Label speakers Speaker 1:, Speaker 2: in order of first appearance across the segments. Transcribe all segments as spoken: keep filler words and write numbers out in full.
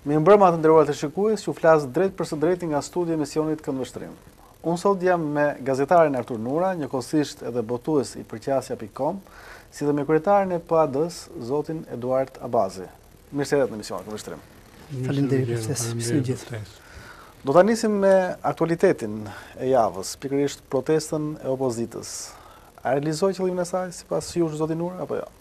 Speaker 1: Mirëmbrëma të nderuar të shikues, që flas drejt për së drejti nga studi i emisionit Këndvështrim. Unë sot jam me gazetarin Artur Nura, njëkohësisht edhe botues i përqasja pikë com, si dhe me kryetarin e P A D-s, zotin Eduard Abazi. Mirë se erdhët në emisionin Këndvështrim.
Speaker 2: Faleminderit profesor.
Speaker 1: Do ta nisim me aktualitetin e javës, pikërisht protestën e opozitës. A realizoi qëllimin e saj sipas jush zotin Nura apo jo?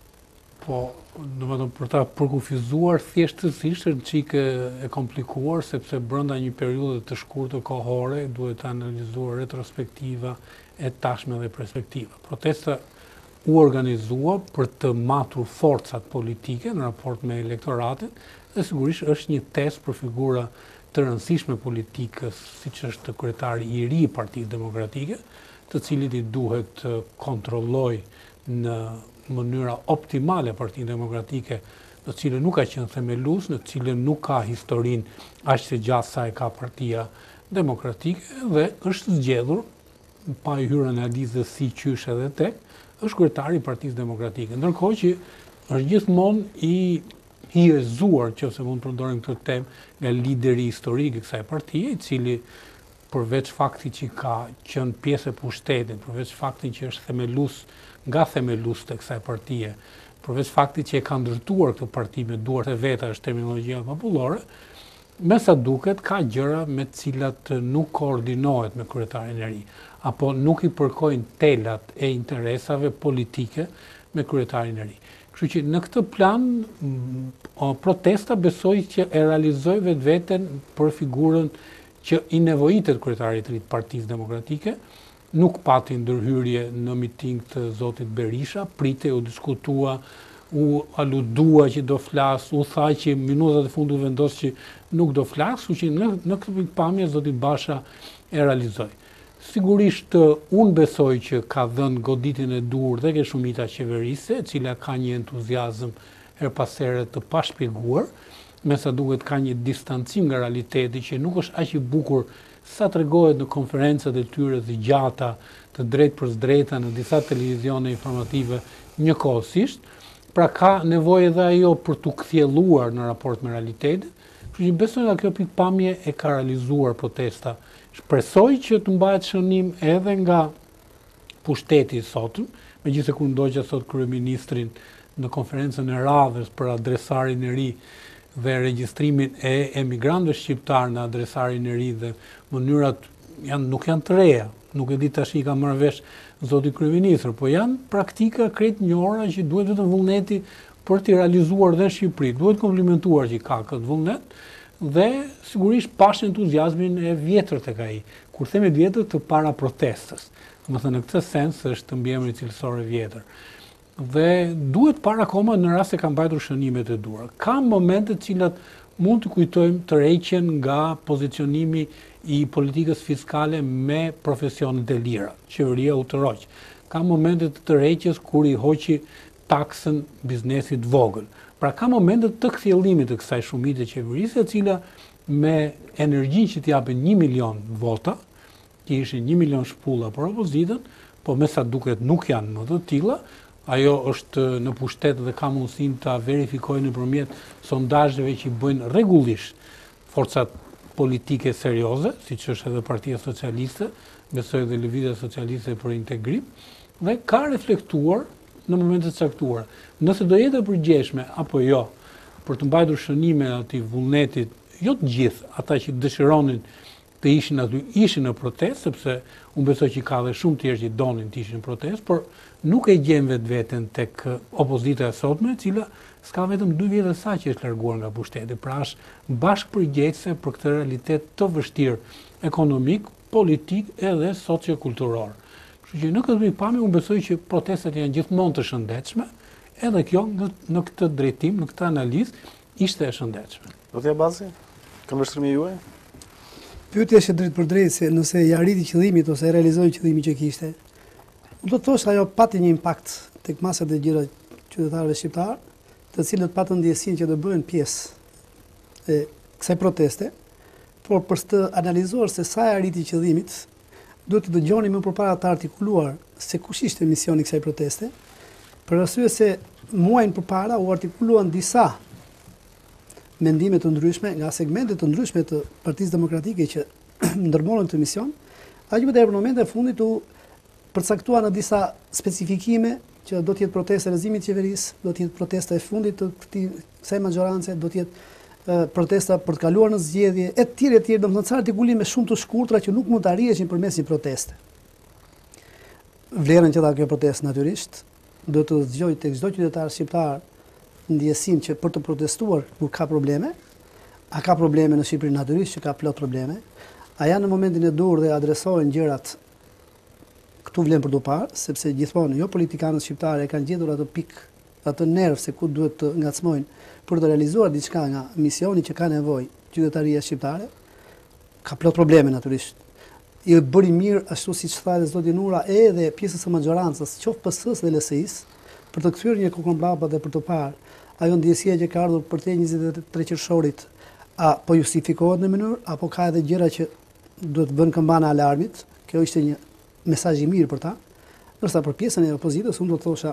Speaker 2: Po, domethënë për ta përkufizuar thjeshtësisht është çike e komplikuar sepse brenda një periudhe të shkurtër kohore duhet të analizuar retrospektiva e tashme dhe perspektiva. Protesta u organizua për të matur forcat politike në raport me elektoratin dhe sigurisht është një test për figura të rëndësishme politikës, siç është kryetari i ri i Partisë Demokratike, të cilit i duhet të kontrollojë në mënyra optimale Partinë Demokratike, në cilën nuk ka qenë themelues, në cilën nuk ka historinë aq të gjatë sa e ka Partia Demokratike dhe është zgjedhur pa i hyrë analizë si qysh edhe tek, është kryetari i Partisë Demokratike. Ndërkohë që është gjithmonë i hiezuar, nëse mund të përdorim këtë temë, nga lideri historik i kësaj partie, i cili përveç faktit që ka qenë pjesë e pushtetit, përveç faktit që është themelues nga themelus të kësaj partie, përveç faktit që e ka ndërtuar këtë parti me duart e veta, është terminologjia popullore, me sa duket ka gjëra me të cilat nuk koordinohet me kryetarin e ri, apo nuk i përkojnë telat e interesave politike me kryetarin e ri. Kështu që në këtë plan protesta besoj që e realizoi vetveten për figurën që i nevojitet kryetarit të ri të Partisë Demokratike. Nuk pati ndërhyrje në miting të zotit Berisha, prite, u diskutua, u aludua që do flas, u tha që minutat e fundit vendos që nuk do flas, kështu që në, në këtë pikpamje zoti Basha e realizoi. Sigurisht unë besoj që ka dhënë goditin e dur dhe ke shumita qeverise, e cila ka një entuziazëm her pas here të pashpjeguar, me sa duket ka një distancim nga realiteti që nuk është aq i bukur sa tregohet në konferencat e tyre të gjata, të drejt për drejta në disa televizione informative njëkohësisht, pra ka nevojë edhe ajo për të kthjelluar në raport me realitetin. Kështu që besoj nga kjo pikpamje e ka realizuar protesta. Shpresoj që të mbahet shënim edhe nga pushteti i sotëm, megjithëse kur ndoqja sot kryeministrin në konferencën e radhës për adresarin e ri dhe regjistrimin e emigrantëve shqiptar në adresarin e ri dhe mënyrat janë, nuk janë të reja, nuk e di tash i ka marrë vesh zoti kryeministër, po janë praktika krejt njëra që duhet vetëm vullneti për t'i realizuar dhe në Shqipëri. Duhet komplimentuar që ka këtë vullnet dhe sigurisht pash entuziazmin e vjetër tek ai. Kur themi vjetër të para protestës, domethënë në këtë sens është mbiemri cilësor i vjetër. Dhe duhet para akoma në rast se ka mbajtur shënimet e duhura. Ka momente të cilat mund të kujtojmë tërheqjen nga pozicionimi i politikës fiskale me profesionet e lira. Qeveria u tërhoq. Ka momente të tërheqjes kur i hoqi taksën biznesit vogël. Pra ka momente të kthjellimit të kësaj shumite qeverisë, e cila me energjinë që t'japin një milion vota, që ishin një milion shpulla për opozitën, po me sa duket nuk janë më të tilla. Ajo është në pushtet dhe ka mundësinë ta verifikojnë nëpërmjet sondazheve që i bëjnë rregullisht forcat politike serioze, siç është edhe Partia Socialiste, besoj edhe Lëvizja Socialiste për Integrim, dhe ka reflektuar në momente të caktuara. Nëse do jetë e përgjeshme apo jo për të mbajtur shënime atij vullnetit, jo të gjithë ata që dëshironin të ishin aty, ishin në protestë, sepse unë besoj që ka dhe shumë tjerë që donin të ishin në protestë, por nuk e gjen vetveten tek opozita e sotme, e cila s'ka vetëm dy vjet e sa që është larguar nga pushteti, pra është bashkëpërgjegjëse për këtë realitet të vështirë ekonomik, politik edhe sociokulturor. Kështu që në këtë pikpamje unë besoj që protestat janë gjithmonë të shëndetshme, edhe kjo në, në këtë drejtim, në këtë analizë ishte e shëndetshme.
Speaker 1: Do t'ja bazi? Këndvështrimi juaj?
Speaker 3: Pyetja është drejt për drejt se nëse i arriti qëllimit ose e realizoi qëllimin që kishte, do të thosh ajo pati një impakt tek masat e gjira qytetarëve shqiptar, të cilët patën ndjesinë që do bëhen pjesë e kësaj proteste, por për të analizuar se sa e arriti qëllimit, duhet të dëgjoni më përpara të artikuluar se kush ishte misioni i kësaj proteste, për arsye se muajin përpara u artikuluan disa mendime të ndryshme nga segmente të ndryshme të Partisë Demokratike që ndërmonën këtë mision, aq më tepër në momentin e fundit u përcaktua në disa specifikime që do të jetë protesta e rrëzimit të qeverisë, do të jetë protesta e fundit të këtij kësaj magjorance, do të jetë uh, protesta për të kaluar në zgjedhje, e tjerë e tjerë, domethënë ca artikulime shumë të shkurtra që nuk mund të arriheshin përmes një proteste. Vlerën që dha kjo protestë natyrisht, do të zgjoj tek çdo qytetar shqiptar ndjesinë që për të protestuar kur ka probleme, a ka probleme në Shqipëri natyrisht që ka plot probleme, a janë në momentin e dur dhe adresohen gjërat këtu vlen për të parë, sepse gjithmonë jo politikanët shqiptarë e kanë gjetur atë pikë, atë nerv se ku duhet të ngacmojnë për të realizuar diçka nga misioni që ka nevojë qytetaria shqiptare. Ka plot probleme natyrisht. I bëri mirë ashtu siç tha zoti Nura edhe pjesës së maggjorancës, qoftë P S-s dhe L S I-s, për të kthyer një kokën mbrapa dhe për të parë ajo ndjesia që ka ardhur për te njëzet e tre qershorit, a po justifikohet në mënyrë apo ka edhe gjëra që duhet bën këmbana alarmit. Kjo ishte një mesazh i mirë për ta. Ndërsa për pjesën e opozitës unë do të thosha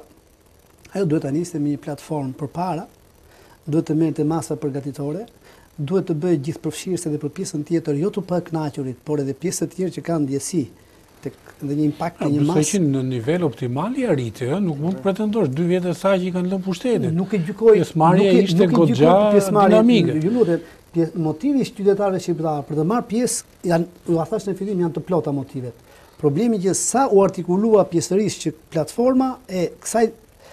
Speaker 3: ajo duhet ta nisë me një platformë përpara, duhet të merrte masa përgatitore, duhet të bëjë gjithë përfshirëse edhe për pjesën tjetër, jo të pa kënaqurit, por edhe pjesë të tjerë që kanë ndjesi tek dhe një impakt e një masë.
Speaker 2: Besoj që në nivel optimal i arriti, ë, nuk mund të pretendosh dy vjet e saj që i kanë lënë pushtetin.
Speaker 3: Nuk e gjykoj.
Speaker 2: Pjesëmarrja ishte goxha dinamike.
Speaker 3: Ju lutem, motivi i qytetarëve shqiptar për të marrë pjesë janë, ju thash në fillim, janë të plota motivet. Problemi që sa u artikulua pjesërisht që platforma e kësaj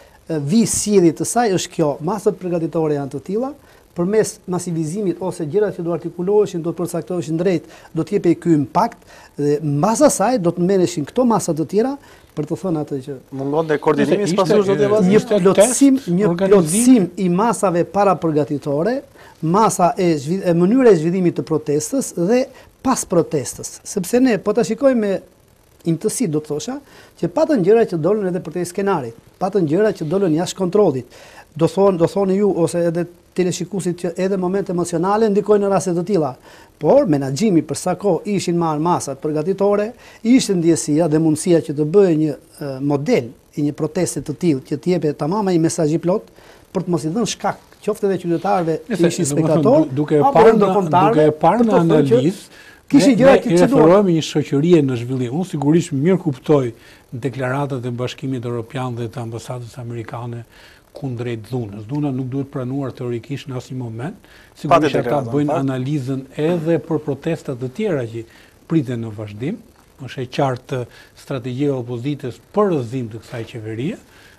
Speaker 3: vi sjellje të saj është kjo, masat përgatitore janë të tilla, përmes masivizimit ose gjërat që do artikuloheshin, do të përcaktoheshin drejt, do të jepej ky impakt dhe mbas asaj do të merreshin këto masa të tjera për të thënë atë që
Speaker 1: mungon dhe koordinimi sipas zotit Evaz.
Speaker 3: Një plotësim, një plotësim i masave para përgatitore, masa e, e mënyra e zhvillimit të protestës dhe pas protestës, sepse ne po ta shikojmë me imtësi do të thosha, që patën gjëra që dolën edhe për te skenarit, patën gjëra që dolën jashtë kontrollit. Do thonë, do thoni ju ose edhe teleshikuesit që edhe momente emocionale ndikojnë në raste të tilla. Por menaxhimi për sa kohë ishin marrë masat përgatitore, ishte ndjesia dhe mundësia që të bëhej një uh, model i një proteste të tillë që të jepte tamam ai mesazh i plot për të mos i dhënë shkak qoftë edhe qytetarëve që ishin spektatorë,
Speaker 2: duke e parë duke e parë në analizë
Speaker 3: kishin gjëra që
Speaker 2: referohemi një shoqërie në zhvillim. Unë sigurisht mirë kuptoj deklaratat e Bashkimit Evropian dhe të ambasadës amerikane kundrejt dhunës. Dhuna nuk duhet pranuar teorikisht në asnjë moment. Sigurisht ata bëjnë analizën edhe për protestat të tjera që priten në vazhdim. Është e qartë strategjia e opozitës për rrëzim të kësaj qeverie.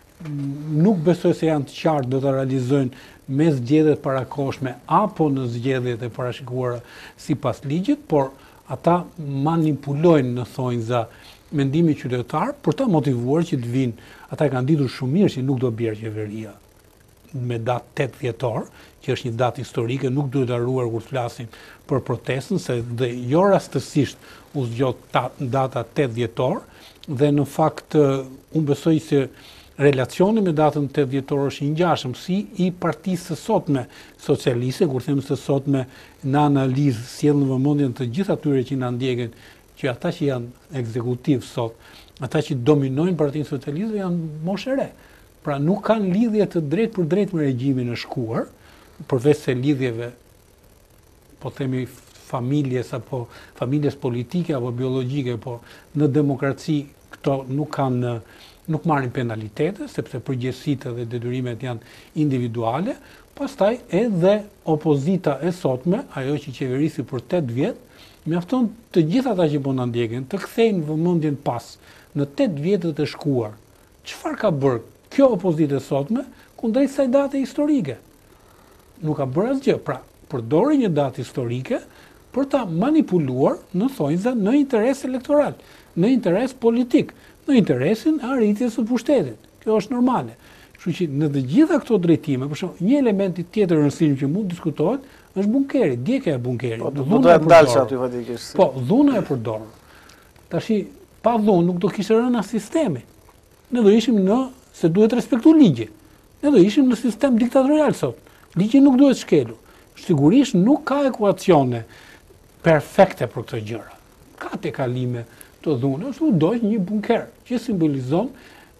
Speaker 2: Nuk besoj se janë të qartë do të realizojnë me zgjedhjet parakoshme apo në zgjedhjet e parashikuara sipas ligjit, por ata manipulojnë në thonjza mendimi qytetar për ta motivuar që të vinë. Ata kanë ditur shumë mirë që nuk do bjerë qeveria me datë tetë dhjetor, që është një datë historike, nuk duhet harruar kur flasim për protestën, se dhe jo rastësisht u zgjot data tetë dhjetor, dhe në fakt unë besoj se relacioni me datën tetë dhjetor është i ngjashëm si i partisë së sotme socialiste, kur them së sotme në analizë sjell në vëmendjen të gjithë atyre që na ndjekin, që ata që janë ekzekutiv sot, ata që dominojnë Partinë Socialiste janë moshë e re. Pra nuk kanë lidhje të drejtë për drejtë me regjimin e shkuar, përveç se lidhjeve, po themi familjes apo familjes politike apo biologjike, po në demokraci këto nuk kanë nuk marrin penalitete, sepse përgjegjësitë dhe detyrimet janë individuale. Pastaj edhe opozita e sotme, ajo që qeverisi për tetë vjet, mjafton të gjithë ata që po na ndjekin të kthejnë vëmendjen pas në tetë vjetët e shkuar. Çfarë ka bërë kjo opozitë e sotme kundrejt kësaj date historike? Nuk ka bërë asgjë. Pra, përdori një datë historike për ta manipuluar në thonjza në interes elektoral, në interes politik, në interesin e arritjes së pushtetit. Kjo është normale. Kështu që në të gjitha këto drejtime, për shembull, një element tjetër i rëndësishëm që mund diskutohet është bunkeri, djegja e bunkerit.
Speaker 1: Po, do të ndalsh aty fatikisht.
Speaker 2: Po, dhuna e përdorur. Tashi, pa dhunë nuk do kishte rënë as sistemi. Ne do ishim në se duhet respektuar ligji. Ne do ishim në sistem diktatorial sot. Ligji nuk duhet shkelur. Sigurisht nuk ka ekuacione perfekte për këtë gjëra. Ka tekalime të dhunës, u dojë një bunker që simbolizon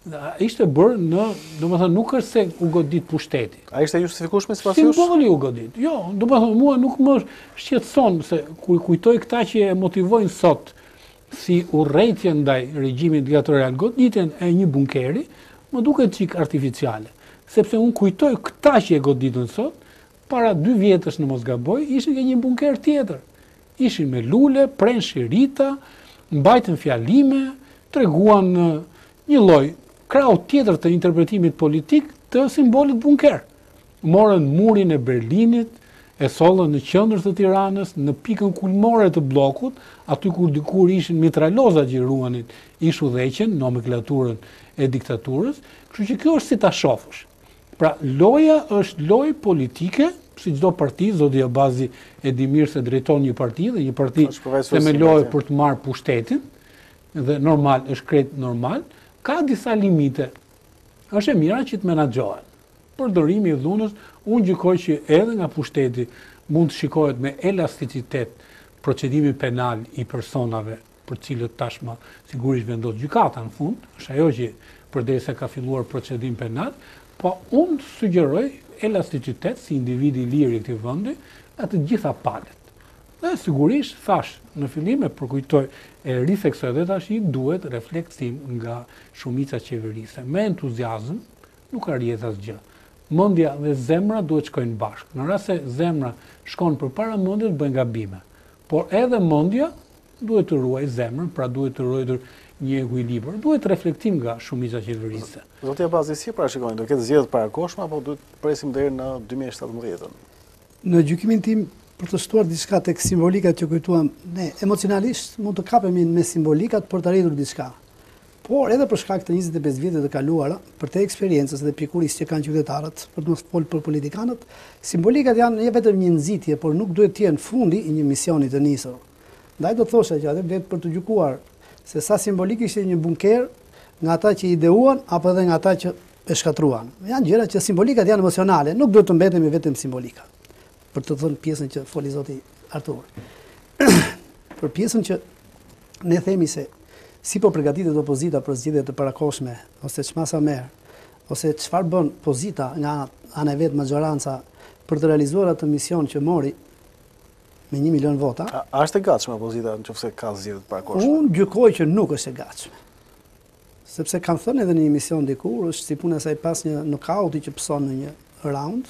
Speaker 2: Ishte bërë në, do më thënë, nuk është se u godit pushteti.
Speaker 1: A ishte justifikueshme sipas jush?
Speaker 2: Simboli u godit. Jo, do më thënë, mua nuk më shqetëson se ku kujtoj këta që e motivojnë sot si urrëtie ndaj regjimit diktatorial goditjen e një bunkeri, më duket çik artificiale. Sepse unë kujtoj këta që e goditën sot, para dy vjetësh në mos gaboj, ishin ke një bunker tjetër. Ishin me lule, prenë shirita, mbajtën fjalime, treguan një lloj krau tjetër të interpretimit politik të simbolit bunker. Morën murin e Berlinit, e sollën në qendër të Tiranës, në pikën kulmore të bllokut, aty kur dikur ishin mitralozat që ruanin ish udhëheqjen, nomenklaturën e diktaturës, kështu që kjo është si ta shohësh. Pra, loja është lojë politike, si çdo parti, zoti Abazi e di mirë se drejton një parti dhe një parti themelohet për të marrë pushtetin, dhe normal, është krejt normal, ka disa limite. Është e mira që të menaxhohen. Përdorimi i dhunës, unë gjykoj që edhe nga pushteti mund të shikohet me elasticitet procedimi penal i personave për cilët tashmë sigurisht vendos gjykata në fund, është ajo që përderisa ka filluar procedim penal, po unë sugjeroj elasticitet si individi i lirë i këtij vendi atë gjitha palët. Dhe sigurisht thash në fillim e përkujtoj e ritheksoj edhe tash duhet reflektim nga shumica qeverise. Me entuziazëm nuk arrit asgjë. Mendja dhe zemra duhet shkojnë bashkë. Në rast se zemra shkon përpara mendjes bën gabime. Por edhe mendja duhet të ruaj zemrën, pra duhet të ruajtur një ekuilibër. Duhet reflektim nga shumica qeverise.
Speaker 1: Zoti Abazi, si parashikojnë, do ketë zgjedhje parakoshme apo duhet presim deri në dy mijë e shtatëmbëdhjetë?
Speaker 3: Në gjykimin tim, për të shtuar diçka tek simbolikat që kujtuam, ne emocionalisht mund të kapemi me simbolikat për të arritur diçka. Por edhe për shkak të njëzet e pesë vjetëve të kaluara, për të eksperiencës dhe pikurisë që kanë qytetarët, për të mos folur për politikanët, simbolikat janë jo vetëm një nxitje, por nuk duhet të jenë fundi i një misioni të nisur. Ndaj do të thosha që atë vlet për të gjykuar se sa simbolik ishte një bunker nga ata që ideuan apo edhe nga ata që e shkatruan. Janë gjëra që simbolikat janë emocionale, nuk duhet të mbetemi vetëm simbolika. Për të thënë pjesën që foli zoti Artur. Për pjesën që ne themi se si po përgatitet opozita për zgjedhje të parakoshme, ose ç'masa merr, ose çfarë bën pozita nga ana e vet maxhoranca për të realizuar atë mision që mori me një milion vota.
Speaker 1: A, a është e gatshme opozita nëse ka zgjedhje të parakoshme?
Speaker 3: Unë gjykoj që nuk është e gatshme. Sepse kam thënë edhe në një emision dikur, është si puna e saj pas një nokauti që pëson në një round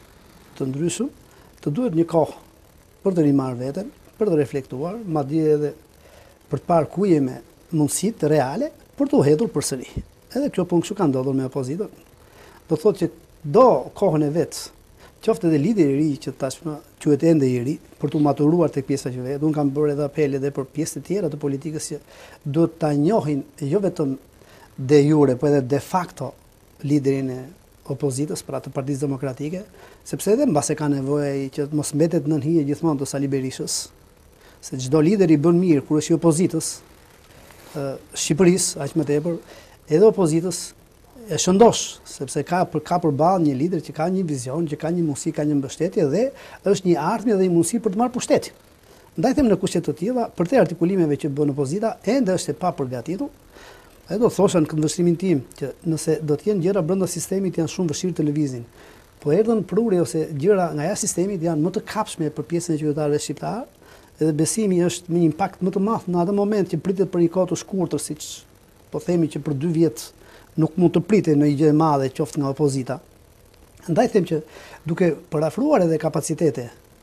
Speaker 3: të ndryshëm, të duhet një kohë për të rimarrë veten, për të reflektuar, madje edhe për të parë ku jemi mundësitë reale për të u hedhur përsëri. Edhe kjo punë kështu ka ndodhur me opozitën. Do thotë që do kohën e vet, qoftë edhe lideri i ri që tashmë quhet ende i ri, për të maturuar tek pjesa që vet. Unë kam bërë edhe apel edhe për pjesë të tjera të politikës që duhet ta njohin jo vetëm de jure, po edhe de facto liderin e opozitës, pra të Partisë Demokratike, sepse edhe mbase ka nevojë që mos mbetet nën hije gjithmonë të Sali Berishës, se çdo lider i bën mirë kur është i opozitës, Shqipërisë, aq më tepër, edhe opozitës e shëndosh, sepse ka për ka përballë një lider që ka një vizion, që ka një mundësi, ka një mbështetje dhe është një ardhmje dhe një mundësi për të marrë pushtetin. Ndaj them në kushte të tilla, për të artikulimeve që bën opozita, ende është e papërgatitur. Edhe do thosha në këndvështrimin tim që nëse do të jenë gjëra brenda sistemit janë shumë vështirë të lëvizin. Po erdhën prurje ose gjëra nga jashtë sistemit janë më të kapshme për pjesën e qytetarëve shqiptar, edhe besimi është me një impakt më të madh në atë moment që pritet për një kohë të shkurtër, siç po themi që për dy vjet nuk mund të pritej në një gjë e madhe qoftë nga opozita. Andaj them që duke parafruar edhe kapacitete,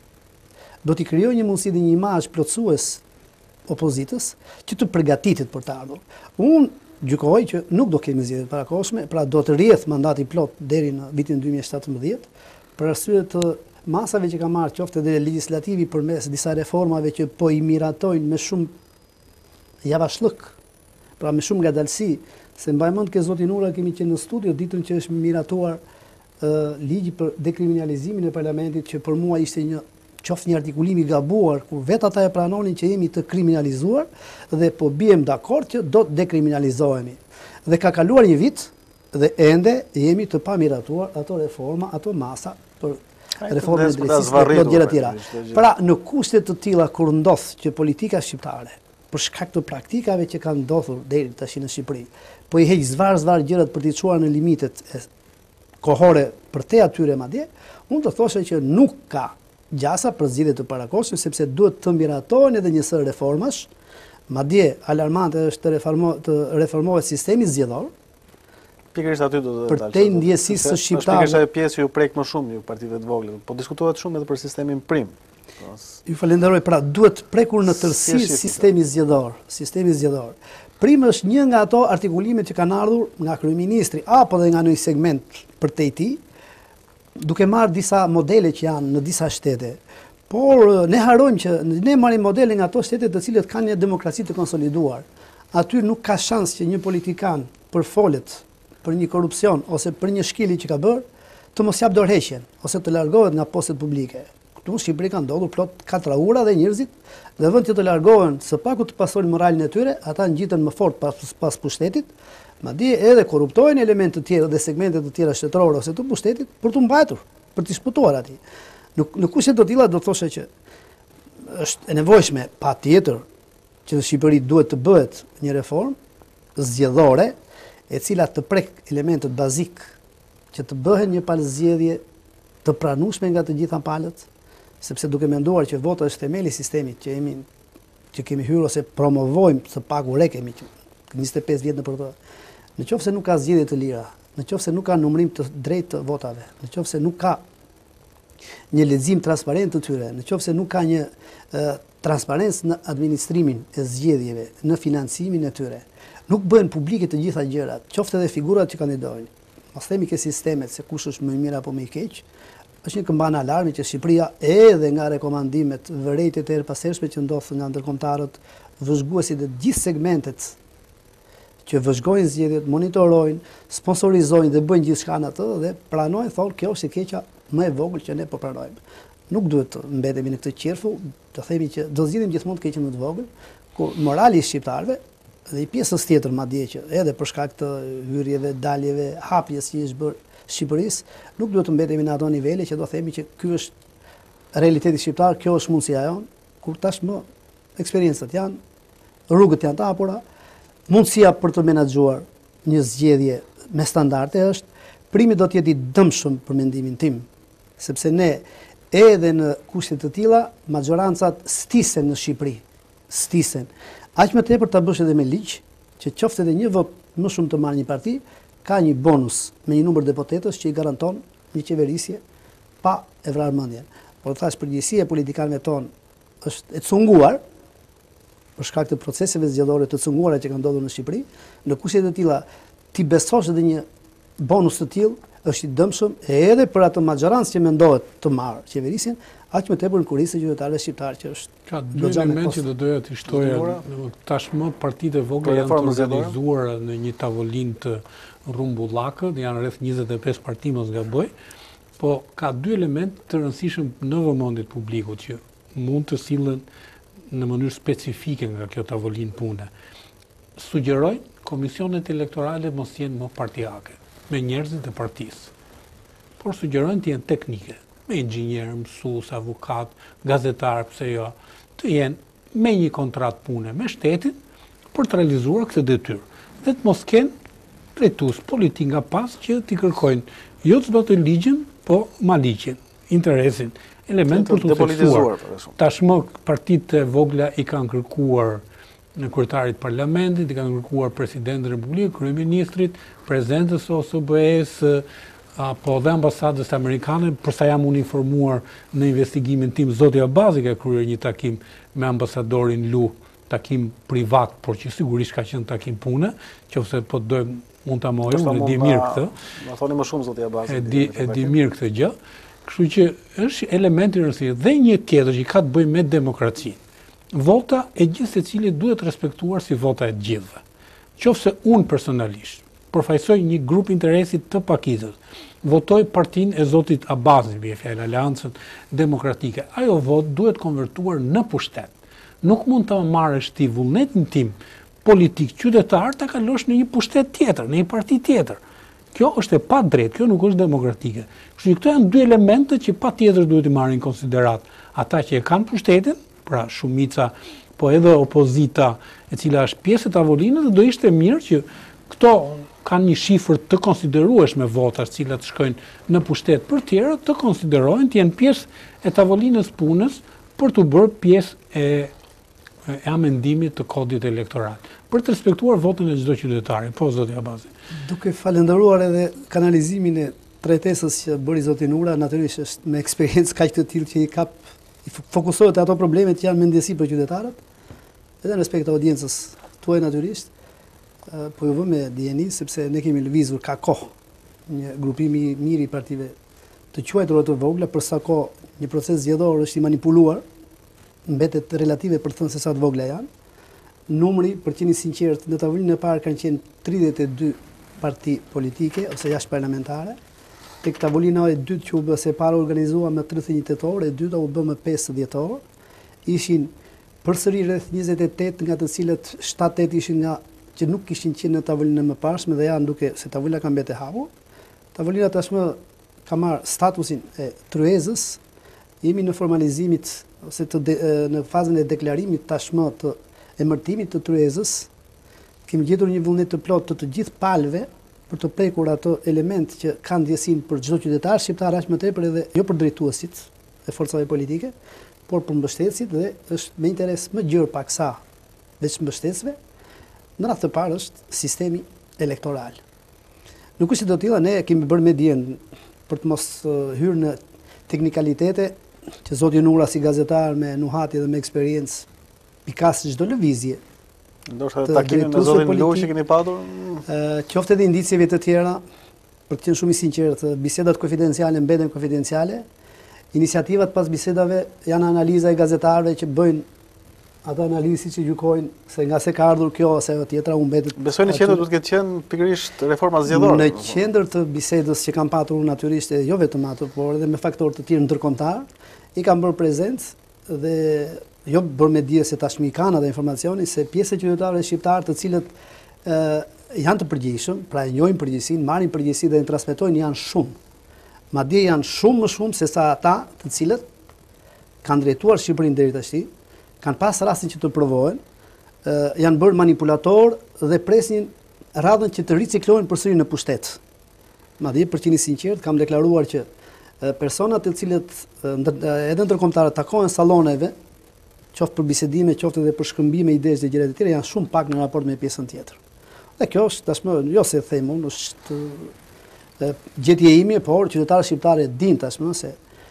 Speaker 3: do t'i krijojë një mundësi dhe një imazh plotësues opozitës që të përgatitet për të ardhur. Unë gjykoj që nuk do kemi zgjedhje parakoshme, pra do të rrjedh mandati plot deri në vitin dy mijë e shtatëmbëdhjetë, për arsye të masave që ka marrë qoftë edhe legislativi përmes disa reformave që po i miratojnë me shumë javashllëk, pra me shumë ngadalësi, se mbaj mend ke zotin Ura kemi qenë në studio ditën që është miratuar uh, ligji për dekriminalizimin e parlamentit, që për mua ishte një qoftë një artikulim i gabuar, kur vetë ata e pranonin që jemi të kriminalizuar dhe po bijem dakord që do të dekriminalizohemi. Dhe ka kaluar një vit dhe ende jemi të pamiratuar ato reforma, ato masa për reformën e drejtësisë dhe plot gjëra tjera. Pra në kushte të tilla kur ndodh që politika shqiptare për shkak të praktikave që kanë ndodhur deri tash në Shqipëri, po i heq zvar zvar gjërat për t'i çuar në limitet e kohore për te atyre madje, unë të thoshe që nuk ka gjasa për zgjidhje të parakohshme, sepse duhet të miratohen edhe një sër reformash, madje alarmante është të, reformo, të reformohet sistemi zgjedhor.
Speaker 1: Pikërisht aty do të
Speaker 3: për te ndjesisë së shqiptarëve.
Speaker 1: Pikërisht ajo pjesë që ju prek më shumë ju partive të vogla, po diskutohet shumë edhe për sistemin prim.
Speaker 3: Ju falenderoj, pra duhet prekur në tërësi sistemi zgjedhor, sistemi zgjedhor. Prim është një nga ato artikulimet që kanë ardhur nga kryeministri apo dhe nga një segment për te i tij, duke marrë disa modele që janë në disa shtete. Por ne harrojmë që ne marrim modele nga ato shtete të cilët kanë një demokraci të konsoliduar. Aty nuk ka shans që një politikan për folet për një korrupsion ose për një shkili që ka bërë, të mos jap dorëheqjen ose të largohet nga postet publike. Këtu në Shqipëri kanë ndodhur plot katra ura dhe njerëzit dhe vend që të largohen së paku të pastrojnë moralin e tyre, ata ngjiten më fort pas, pas pushtetit, madje edhe korruptojnë elemente të tjera dhe segmente të tjera shtetërore ose të pushtetit për të mbajtur, për të shpëtuar atij. Në, në kushte të tilla do të thoshe që është e nevojshme patjetër që në Shqipëri duhet të bëhet një reformë zgjedhore e cila të prek elementet bazik që të bëhen një palëzgjedhje të pranueshme nga të gjitha palët, sepse duke menduar që vota është themeli i sistemit që jemi që kemi hyrë ose promovojmë së paku re kemi njëzet e pesë vjet në për të. Në qoftë se nuk ka zgjedhje të lira, në qoftë se nuk ka numërim të drejtë të votave, në qoftë se nuk ka një lexim transparent të tyre, në qoftë se nuk ka një e, transparencë në administrimin e zgjedhjeve, në financimin e tyre, nuk bëhen publike të gjitha gjërat, qoftë edhe figurat që kandidojnë. Mos themi ke sistemet se kush është më i mirë apo më i keq, është një këmbane alarmi që Shqipëria edhe nga rekomandimet vërejtjet e erpashershme që ndodhin nga ndërkombëtarët, vëzhguesit e gjithë segmentet që vëzhgojnë zgjedhjet, monitorojnë, sponsorizojnë dhe bëjnë gjithçka në atë dhe pranojnë, thonë kjo është e keqja më e vogël që ne po pranojmë. Nuk duhet të mbetemi në këtë qerfull, të themi që do zgjidhim gjithmonë të keqen më të vogël, ku morali i shqiptarëve dhe i pjesës tjetër madje që edhe për shkak të hyrjeve, daljeve, hapjes që është bërë Shqipërisë, nuk duhet të mbetemi në ato nivele që do themi që ky është realiteti shqiptar, kjo është mundësia jonë, kur tashmë eksperiencat janë, rrugët janë të hapura, mundësia për të menaxhuar një zgjedhje me standarde është, primi do të jetë i dëmshëm për mendimin tim, sepse ne edhe në kushte të tilla maxhorancat stisen në Shqipëri, stisen. Aq më tepër ta bësh edhe me ligj, që qoftë edhe një vot më shumë të marrë një parti, ka një bonus me një numër deputetësh që i garanton një qeverisje pa e vrarë mendjen. Por thash përgjegjësia e politikanëve tonë është e cunguar për shkak të proceseve zgjedhore të cunguara që kanë ndodhur në Shqipëri, në kushte të tilla ti besosh edhe një bonus të tillë është i dëmshëm edhe për atë maxhorancë që mendohet të marrë qeverisjen, aq më tepër në kurisë qytetarëve shqiptarë që është
Speaker 2: ka dy elementë që do doja të shtoja. Tashmë partitë e vogla janë të organizuara në një tavolinë të rrumbullakët, janë rreth njëzet e pesë parti mos gaboj, po ka dy elementë të rëndësishëm në vëmendjet publikut që mund të sillen në mënyrë specifike nga kjo tavolinë pune. Sugjerojnë komisionet elektorale mos jenë më partijake, me njerëzit e partisë, por sugjerojnë të jenë teknike, me inxhinier, mësues, avokat, gazetar, pse jo, të jenë me një kontratë pune me shtetin për të realizuar këtë detyrë. Dhe të mos kenë drejtues politik nga pas që t'i kërkojnë jo çdo të ligjin, po maliqjen, interesin, element për të theksuar. Tashmë partitë e vogla i kanë kërkuar në kryetarit parlamentit, i kanë kërkuar presidentit e Republikës, kryeministrit, prezidentës O S B E-s, apo dhe ambasadës amerikane, përsa jam unë informuar në investigimin tim, zoti Abazi ka kryer një takim me ambasadorin Lu, takim privat, por që sigurisht ka qenë takim pune, qofse po dojmë mund ta mojë, unë e di mirë këtë.
Speaker 1: Ma thoni më shumë zoti Abazi.
Speaker 2: E di e di mirë këtë gjë. Kështu që është element i rëndësishëm dhe një tjetër që ka të bëjë me demokracinë. Vota e gjithë secilit duhet respektuar si vota e gjithëve. Qofse unë personalisht përfaqësoj një grup interesit të pakicës, votoj partinë e zotit Abazi, bie fjalë Aleancën Demokratike. Ajo votë duhet konvertuar në pushtet. Nuk mund të marrësh ti vullnetin tim politik qytetar ta kalosh në një pushtet tjetër, në një parti tjetër. Kjo është e pa drejtë, kjo nuk është demokratike. Kështu që këto janë dy elemente që patjetër duhet i marrin në konsiderat ata që e kanë pushtetin, pra shumica po edhe opozita e cila është pjesë e tavolinës, do ishte mirë që këto kanë një shifër të konsiderueshme votash cilat shkojnë në pushtet për tjerë, të konsiderojnë të jenë pjesë e tavolinës punës për të bërë pjesë e, e amendimit të kodit elektoral, për të respektuar votën e çdo qytetari. Po, zoti Abazi.
Speaker 3: Duke falenderuar edhe kanalizimin e trajtesës që bëri zoti Nura, natyrisht është me eksperiencë kaq të tillë që i kap i fokusohet ato probleme që janë mendjesi për qytetarët, edhe në respekt të audiencës tuaj natyrisht, po ju vë me dijeni sepse ne kemi lëvizur ka kohë një grupim i mirë i partive të quajtura të vogla, për sa kohë një proces zgjedhor është i manipuluar, mbetet relative për të thënë se sa të vogla janë. Numri, për të qenë sinqert, në tavolinë e parë kanë qenë tridhjetë e dy parti politike ose jashtë parlamentare. Tek tavolina e dytë që u bë se para organizuar me tridhjetë e një tetor, e dyta u bë me pesë dhjetor. Ishin përsëri rreth njëzet e tetë, nga të cilët shtatë tetë ishin nga që nuk kishin qenë në tavolinën e mëparshme dhe janë duke se tavolina ka mbetë e hapur. Tavolina tashmë ka marrë statusin e tryezës. Jemi në formalizimit ose të de, në fazën e deklarimit tashmë të emërtimit të tryezës. Kemi gjetur një vullnet të plot të të gjithë palëve për të prekur ato element që kanë ndjesin për çdo qytetar shqiptar, aq më tepër edhe jo për drejtuesit e forcave politike, por për mbështetësit, dhe është me interes më gjerë paksa veç mbështetësve. Në radhë të parë është sistemi elektoral. Në kushte të tilla ne kemi bërë me dijen për të mos hyrë në teknikalitete që zoti Nura si gazetar me nuhati dhe me eksperiencë pikas çdo lëvizje.
Speaker 1: Ndoshta takimin me zotin Luçi keni patur?
Speaker 3: Qoftë edhe indicjeve të tjera, për të qenë shumë i sinqertë, bisedat konfidenciale mbeten konfidenciale. Iniciativat pas bisedave janë analiza e gazetarëve që bëjnë ata analizë që gjykojnë se nga se ka ardhur kjo ose ajo tjetra u mbetet.
Speaker 1: Besoj në qendër duhet të ketë qenë pikërisht reforma zgjedhore.
Speaker 3: Në qendër të bisedës që kam patur natyrisht, jo vetëm ato, por edhe me faktorë të tjerë ndërkombëtar, i kam bërë prezencë dhe jo bërë me dije se tashmi kanë atë informacioni se pjesë e qytetarëve shqiptarë të cilët e, janë të përgjegjshëm, pra e njohin përgjegjësinë, marrin përgjegjësi dhe e transmetojnë janë shumë. Madje janë shumë më shumë se sa ata të cilët kanë drejtuar Shqipërinë deri tash, kanë pas rastin që të provohen, e, janë bërë manipulator dhe presin radhën që të riciklohen përsëri në pushtet. Madje për të qenë sinqert, kam deklaruar që e, personat të cilët e, edhe ndërkombëtarë takohen salloneve, qoftë për bisedime, qoftë edhe për shkëmbime idesh dhe gjëra të tjera, janë shumë pak në raport me pjesën tjetër. Dhe kjo është tashmë, jo se them unë, është e, gjetje ime, por qytetarët shqiptarë dinë tashmë se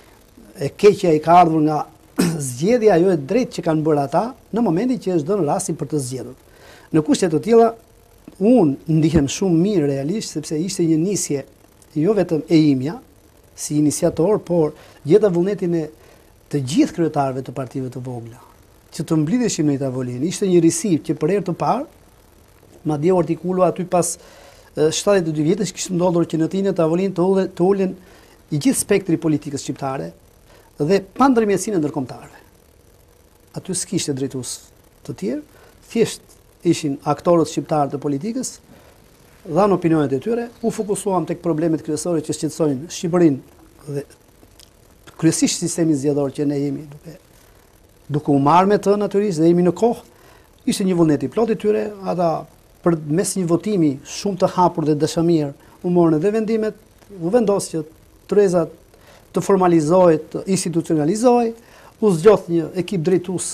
Speaker 3: e keqja i ka ardhur nga zgjedhja jo e drejtë që kanë bërë ata në momentin që është dhënë rasti për të zgjedhur. Në kushte të tilla, unë ndihem shumë mirë realisht sepse ishte një nisje jo vetëm e imja si iniciator, por gjeta vullnetin e të gjithë kryetarëve të partive të vogla që të mblidheshim në një tavolinë. Ishte një risip që për herë të parë, madje u artikulu aty pas shtatëdhjetë e dy vjetësh kishte ndodhur që në të njëjtën tavolinë të ulen të ulen i gjithë spektri politikës shqiptare dhe pa ndërmjetësinë e ndërkombëtarëve. Aty s'kishte drejtues të tjerë, thjesht ishin aktorët shqiptarë të politikës, dhanë opinionet e tyre, u fokusuam tek problemet kryesore që shqetësojnë Shqipërinë dhe kryesisht sistemin zgjedhor që ne jemi duke duke u marrë me të natyrisht dhe jemi në kohë. Ishte një vullnet i plotë i tyre, ata për mes një votimi shumë të hapur dhe dashamirë u morën edhe vendimet, u vendos që tryeza të formalizohet, të institucionalizohet, u zgjodh një ekip drejtues,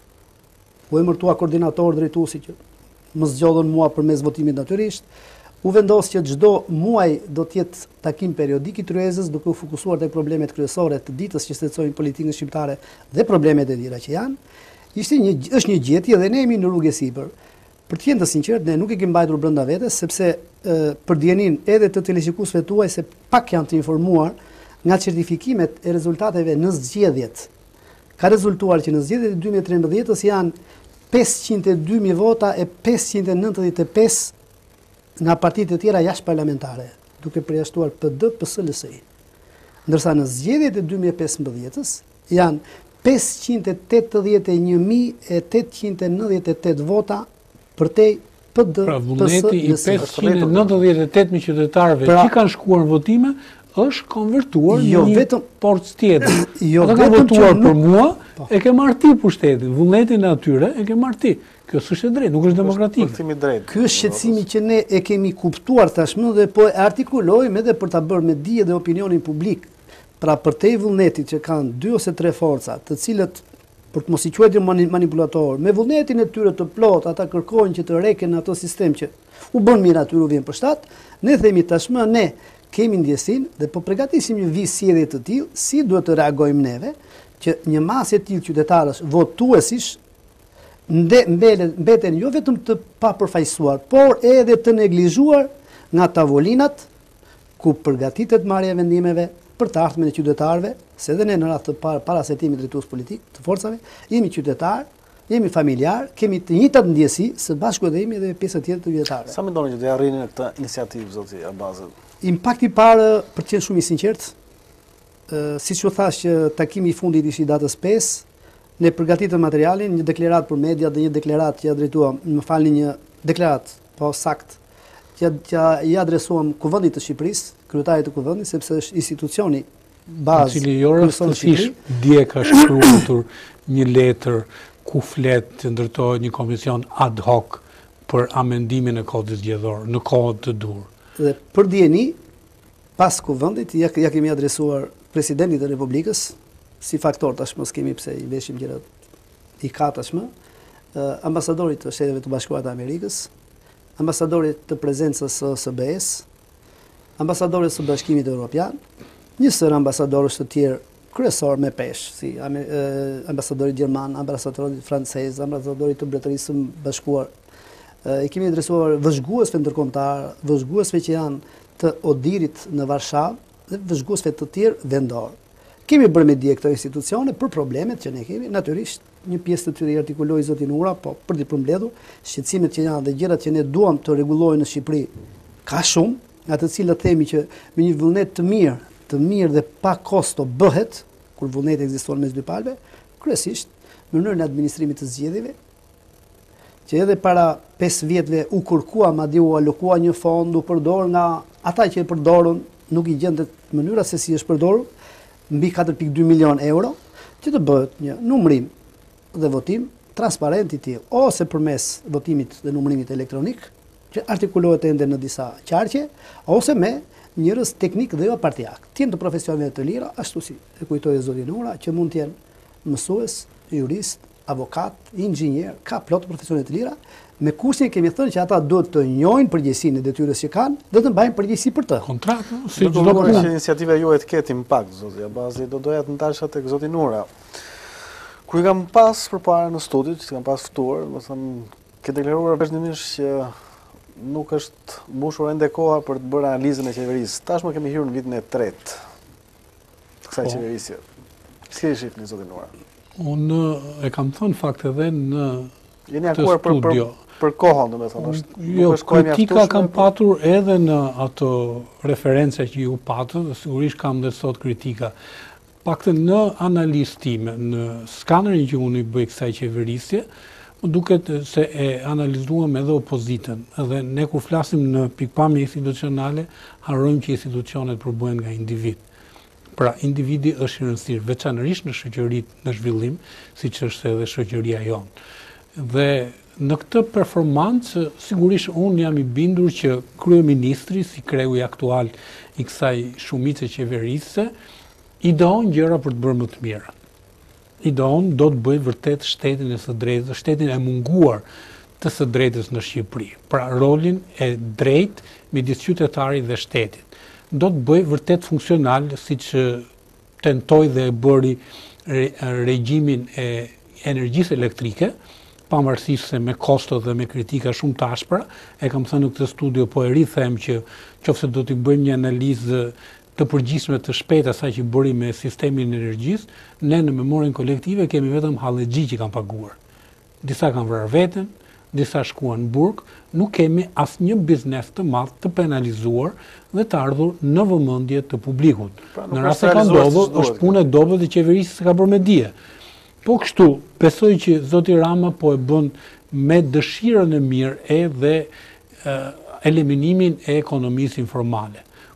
Speaker 3: u emërtua koordinator drejtuesi që më zgjodhën mua përmes votimit natyrisht. U vendos që çdo muaj do të jetë takim periodik i tryezës duke u fokusuar tek problemet kryesore të ditës që shqetësojnë politikën shqiptare dhe problemet e tjera që janë. Ishte një është një gjetje dhe ne jemi në rrugë sipër. Për të qenë të sinqert, ne nuk e kemi mbajtur brenda vetes sepse e, për dijenin edhe të teleshikuesve tuaj se pak janë të informuar nga certifikimet e rezultateve në zgjedhjet. Ka rezultuar që në zgjedhjet e dy mijë e trembëdhjetës janë pesëqind e dy mijë vota e pesëqind e nëntëdhjetë e pesë nga partitë e tjera jashtë parlamentare, duke përjashtuar P D, P S, L S I. Ndërsa në zgjedhjet e dy mijë e pesëmbëdhjetës janë pesëqind e tetëdhjetë e një mijë e tetëqind e nëntëdhjetë e tetë vota përtej P D,
Speaker 2: pra,
Speaker 3: P S,
Speaker 2: L S I.
Speaker 3: Pra vullneti i
Speaker 2: pesëqind e nëntëdhjetë e tetë mijë qytetarëve pra, që kanë shkuar në votime është konvertuar
Speaker 3: Jo,
Speaker 2: në një
Speaker 3: vetëm-
Speaker 2: forcë tjetër.
Speaker 3: Jo,
Speaker 2: Ata kanë
Speaker 3: vetëm që
Speaker 2: votuar për
Speaker 3: nuk-
Speaker 2: mua,
Speaker 3: Po.
Speaker 2: e ke marrë ti pushtetin, vullnetin e atyre e ke marrë ti. Kjo s'është e drejtë, nuk është demokratike.
Speaker 1: Përkthimi i drejtë.
Speaker 3: Ky është shqetësimi që ne e kemi kuptuar tashmë dhe po e artikulojmë edhe për ta bërë me dije dhe opinionin publik. Pra për te i vullnetit që kanë dy ose tre forca, të cilët për të mos i quajtur mani- manipulator, me vullnetin e tyre të plot, ata kërkojnë që të reken ato sistem që u bën mirë atyre u vjen për shtat, ne themi tashmë ne kemi ndjesin dhe po përgatisim një vizë sjellje të tillë, si duhet të reagojmë neve që një masë e tillë qytetarësh votuesish nde, mbeten, mbeten jo vetëm të papërfaqësuar, por edhe të neglizhuar nga tavolinat ku përgatitet marrja e vendimeve për të ardhmen e qytetarëve, se edhe ne në radhë të par, para se të jemi drejtues politik të forcave, jemi qytetar, jemi familjar, kemi të njëjtat ndjesi, së bashku edhe jemi edhe pjesë tjetër të qytetarëve.
Speaker 1: Sa mendoni që do arrini në këtë iniciativë, zoti Abazi?
Speaker 3: Impakti i parë, për të qenë shumë i sinqert, ë siç u thash që takimi i fundit ishi datës pesë, ne përgatitëm materialin, një deklaratë për media dhe një deklaratë që ja drejtuam, më falni, një deklaratë, po sakt, që ja, ja adresuam Kuvendit të Shqipërisë, kryetarit të Kuvendit, sepse është institucioni bazë.
Speaker 2: I cili jo
Speaker 3: kryesor në
Speaker 2: rastësisht
Speaker 3: Shqipëri.
Speaker 2: dje ka shkruar një letër ku flet të ndërtohet një komision ad hoc për amendimin e kodit zgjedhor në kohë të dur.
Speaker 3: Dhe për dieni, pas Kuvendit, ja, ja kemi adresuar presidentit të Republikës, si faktor tashmë, s'kemi pse i veshim gjërat i ka tashmë, eh, ambasadorit të Shteteve të Bashkuara të Amerikës, ambasadorit të prezencës së S B S, ambasadorit së Bashkimit Evropian, një sër ambasadorësh të tjerë kryesor me peshë, si ame- eh, ambasadorit gjerman, ambasadorit francez, ambasadorit të Mbretërisë së Bashkuar. Eh, I kemi adresuar vëzhguesve ndërkombëtar, vëzhguesve që janë të Odirit në Varshavë dhe vëzhguesve të tjerë vendor. Kemi bërë me dje këto institucione për problemet që ne kemi, natyrisht një pjesë të tyre i artikuloi zoti Nura, po për të përmbledhur, shqetësimet që janë dhe gjërat që ne duam të rregullojnë në Shqipëri ka shumë, nga të cilat themi që me një vullnet të mirë, të mirë dhe pa kosto bëhet, kur vullneti ekziston mes dy palëve, kryesisht në mënyrën e administrimit të zgjedhjeve, që edhe para pesë vjetëve u kërkua, madje u alokua një fond, u përdor nga ata që e përdorën, nuk i gjendet mënyra se si është përdorur, mbi katër pikë dy milion euro, që të bëhet një numërim dhe votim transparent i tillë, ose përmes votimit dhe numërimit elektronik, që artikulohet ende në disa qarqe, ose me njerëz teknik dhe jo partijak. Të jenë të profesioneve të lira, ashtu si e kujtoi zoti Nura, që mund të jenë mësues, jurist, avokat, inxhinier, ka plot profesione të lira, me kursin kemi thënë që ata duhet të njohin përgjegjësinë e detyrës që kanë dhe të mbajnë përgjegjësi për të.
Speaker 2: Kontratë, si
Speaker 1: Do
Speaker 2: çdo
Speaker 1: të thotë që
Speaker 2: punë.
Speaker 1: iniciativa juaj të ketë impakt, zoti Abazi, do doja të ndalesha tek zoti Nura. Kur i kam pas përpara në studio, që kam pas ftuar, do të them, ke deklaruar vazhdimisht që nuk është mbushur ende koha për të bërë analizën e qeverisë. Tashmë kemi hyrë në vitin e tretë të kësaj
Speaker 2: Po.
Speaker 1: qeverisje. Si e shihni zoti Nura?
Speaker 2: Unë e kam thënë fakt edhe në
Speaker 1: Jeni
Speaker 2: të
Speaker 1: akuar për për
Speaker 2: studio.
Speaker 1: për kohën, domethënë, është
Speaker 2: Jo,
Speaker 1: nuk është kohë
Speaker 2: kritika
Speaker 1: mjaftueshme,
Speaker 2: kam
Speaker 1: por-
Speaker 2: patur edhe në ato referenca që ju patën, dhe sigurisht kam dhe sot kritika. Paktën në analizë time, në skanërin që unë i bëj kësaj qeverisje, më duket se e analizuam edhe opozitën. Edhe ne kur flasim në pikpamje institucionale, harrojmë që institucionet përbëhen nga individ. Pra, individi është i rëndësishëm, veçanërisht në shoqëritë në zhvillim, siç është edhe shoqëria jonë. Dhe në këtë performancë, sigurisht unë jam i bindur që kryeministri, si kreu i aktual i kësaj shumice qeverisë, i don gjëra për të bërë më të mira. I don do të bëjë vërtet shtetin e së drejtës, shtetin e munguar të së drejtës në Shqipëri. Pra rolin e drejtë midis qytetarit dhe shtetit. Do të bëjë vërtet funksional, siç tentoi dhe e bëri re, regjimin e energjisë elektrike, pavarësisht se me kosto dhe me kritika shumë të ashpra, e kam thënë në këtë studio, po e rithem që qofse do t'i bëjmë një analizë të përgjithshme të shpejtë asaj që bëri me sistemin e energjisë, ne në memorin kolektive kemi vetëm hallexhi që kanë paguar. Disa kanë vrarë veten, disa shkuan në burg, nuk kemi asnjë biznes të madh të penalizuar dhe të ardhur në vëmendje të publikut.
Speaker 1: Pra, nuk
Speaker 2: Në
Speaker 1: është
Speaker 2: rast se ka
Speaker 1: realizuar siç
Speaker 2: ndodhur,
Speaker 1: duhet
Speaker 2: është punë e dobët e qeverisë që ka bërë me dije. Po kështu, besoj që zoti Rama po e bën me dëshirën e mirë edhe uh, eliminimin e ekonomisë informale.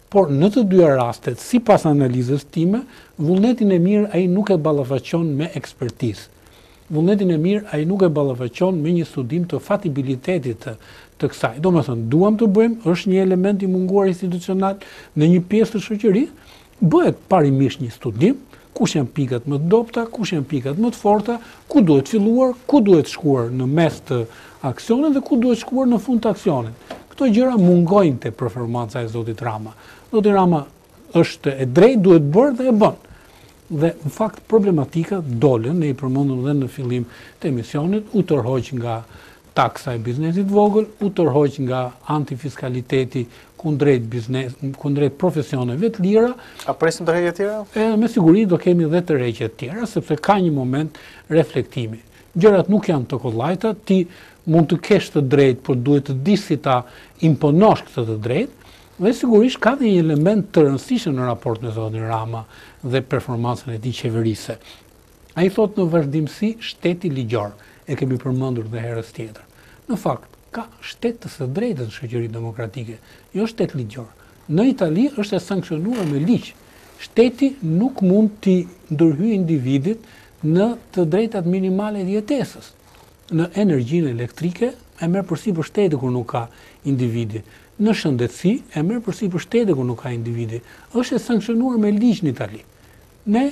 Speaker 2: Por në të dyja rastet, sipas analizës time, vullnetin e mirë ai nuk e ballafaqon me ekspertizë. Vullnetin e mirë ai nuk e ballafaqon me një studim të fatibilitetit të, të kësaj. Domethënë, duam të bëjmë, është një element i munguar institucional në një pjesë të shoqërisë, bëhet parimisht një studim, kush janë pikat më të dobta, kush janë pikat më të forta, ku duhet filluar, ku duhet shkuar në mes të aksionit dhe ku duhet shkuar në fund të aksionit. Këto gjëra mungojnë te performanca e zotit Rama. Zoti Rama është e drejtë, duhet bërë dhe e bën. Dhe në fakt problematika dolën, ne i përmendëm dhe në fillim të emisionit, u tërhoq nga taksa e biznesit vogël, u tërhoq nga antifiskaliteti kundrejt biznes, kundrejt profesioneve të lira.
Speaker 1: A presim tërheqje të tjera?
Speaker 2: E, me siguri do kemi dhe tërheqje të tjera, sepse ka një moment reflektimi. Gjërat nuk janë të kollajta, ti mund të kesh të drejtë, por duhet të dish si ta imponosh këtë të drejtë, dhe sigurisht ka dhe një element të rëndësishëm në raport me zotin Rama dhe performancën e tij qeverise. Ai thot në vazhdimsi shteti ligjor, e kemi përmendur dhe herës tjetër. Në fakt, ka shtet të së drejtës në shoqërinë demokratike, jo shtet ligjor. Në Itali është e sankcionuar me ligj. Shteti nuk mund t'i ndërhyjë individit në të drejtat minimale të jetesës. Në energjinë elektrike e merr përsipër shteti kur nuk ka individi. Në shëndetësi e merr përsipër shteti kur nuk ka individi. Është e sankcionuar me ligj në Itali. Ne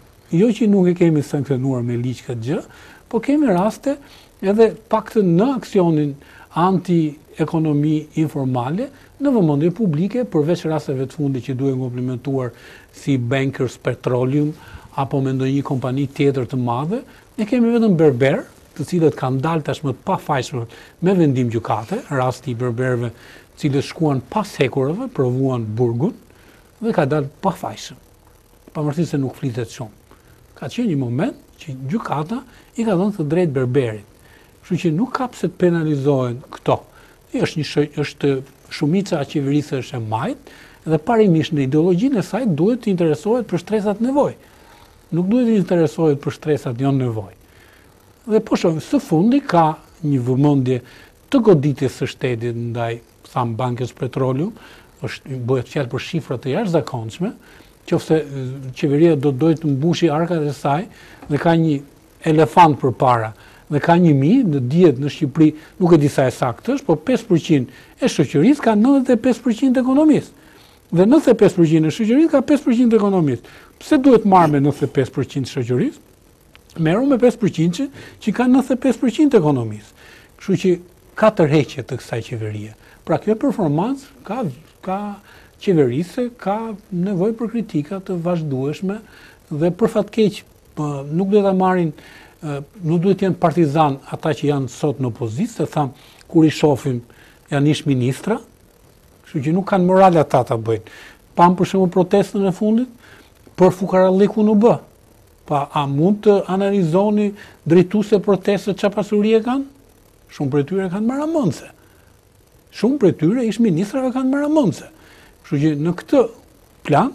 Speaker 2: jo që nuk e kemi sankcionuar me ligj këtë gjë, po kemi raste edhe paktën në aksionin anti-ekonomi informale në vëmendje publike, përveç rasteve të fundit që duhen komplimentuar si Bankers Petroleum apo me ndonjë kompani tjetër të madhe, ne kemi vetëm berber, të cilët kanë dalë tashmë të pafajshëm me vendim gjykate, rasti i berberëve, të cilët shkuan pas hekurave, provuan burgun dhe ka dalë pafajshëm. Pavarësisht se nuk flitet shumë. Ka qenë një moment që gjykata i ka dhënë të drejtë berberit. Kështu që nuk ka pse të penalizohen këto. Është një është shumica e qeverisë është e majt dhe parimisht në ideologjinë e saj duhet të interesohet për shtresat nevojë. Nuk duhet të interesohet për shtresat jo nevojë. Dhe po shohim së fundi ka një vëmendje të goditjes së shtetit ndaj tham Bankës Petroleum, është bëhet fjalë për shifra të jashtëzakonshme, qofse qeveria do të dojë të mbushi arkat e saj dhe ka një elefant përpara dhe ka një mijë, në dihet në Shqipëri, nuk e di sa e saktë është, po pesë përqind e shoqërisë ka nëntëdhjetë e pesë përqind të ekonomisë. Dhe nëntëdhjetë e pesë përqind e shoqërisë ka pesë përqind të ekonomisë. Pse duhet marrë me nëntëdhjetë e pesë përqind të shoqërisë? Merru me pesë përqind që, që ka nëntëdhjetë e pesë përqind të ekonomisë. Kështu që ka tërheqje të kësaj qeverie. Pra kjo performancë ka ka qeverisë ka nevojë për kritika të vazhdueshme dhe për fat keq nuk duhet ta marrin, nuk duhet të jenë partizan ata që janë sot në opozitë, se tham kur i shohim janë ish ministra, kështu që nuk kanë moral ata ta bëjnë. Pam për shembull protestën e fundit për fukaralliku në bë. Pa a mund të analizoni drejtuese protestët çfarë pasurie kanë? Shumë prej tyre kanë marramëndse. Shumë prej tyre ish ministrave kanë marramëndse. Kështu që në këtë plan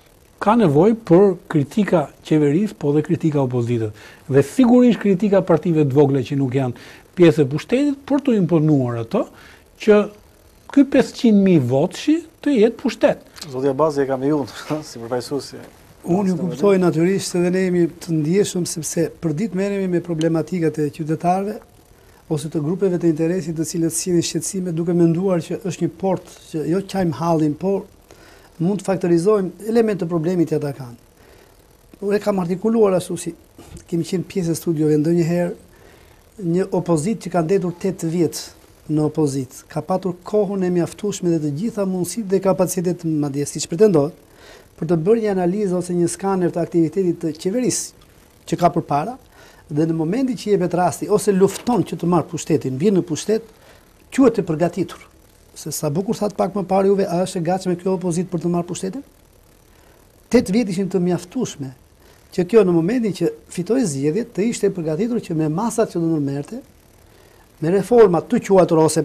Speaker 2: ka nevojë për kritika qeverisë, po dhe kritika opozitës. Dhe sigurisht kritika partive të vogla që nuk janë pjesë e pushtetit për të imponuar ato që ky pesëqind mijë votëshi të jetë pushtet.
Speaker 1: Zotja Bazi e kam ju si përfaqësuesi.
Speaker 3: Unë ju kuptoj natyrisht se dhe ne jemi të ndjeshëm sepse për ditë merremi me problematikat e qytetarëve ose të grupeve të interesit të cilët sjellin shqetësime duke menduar që është një port që jo qajm hallin, por mund të faktorizojmë element të problemit që ata kanë. Unë kam artikuluar ashtu si kemi qenë pjesë e studiove ndonjëherë një opozit që ka ndetur tetë vjet në opozit, ka patur kohën e mjaftueshme dhe të gjitha mundësitë dhe kapacitet madje siç pretendohet për të bërë një analizë ose një skaner të aktivitetit të qeverisë që ka përpara dhe në momentin që jepet rasti ose lufton që të marrë pushtetin, vjen në pushtet, quhet e përgatitur. Se sa bukur thatë pak më parë juve, a është e gatshme kjo opozit për të marrë pushtetin? tetë vjet ishin të mjaftueshme që kjo në momentin që fitoi zgjedhjet të ishte e përgatitur që me masat që do ndërmerte, me reforma të quatura ose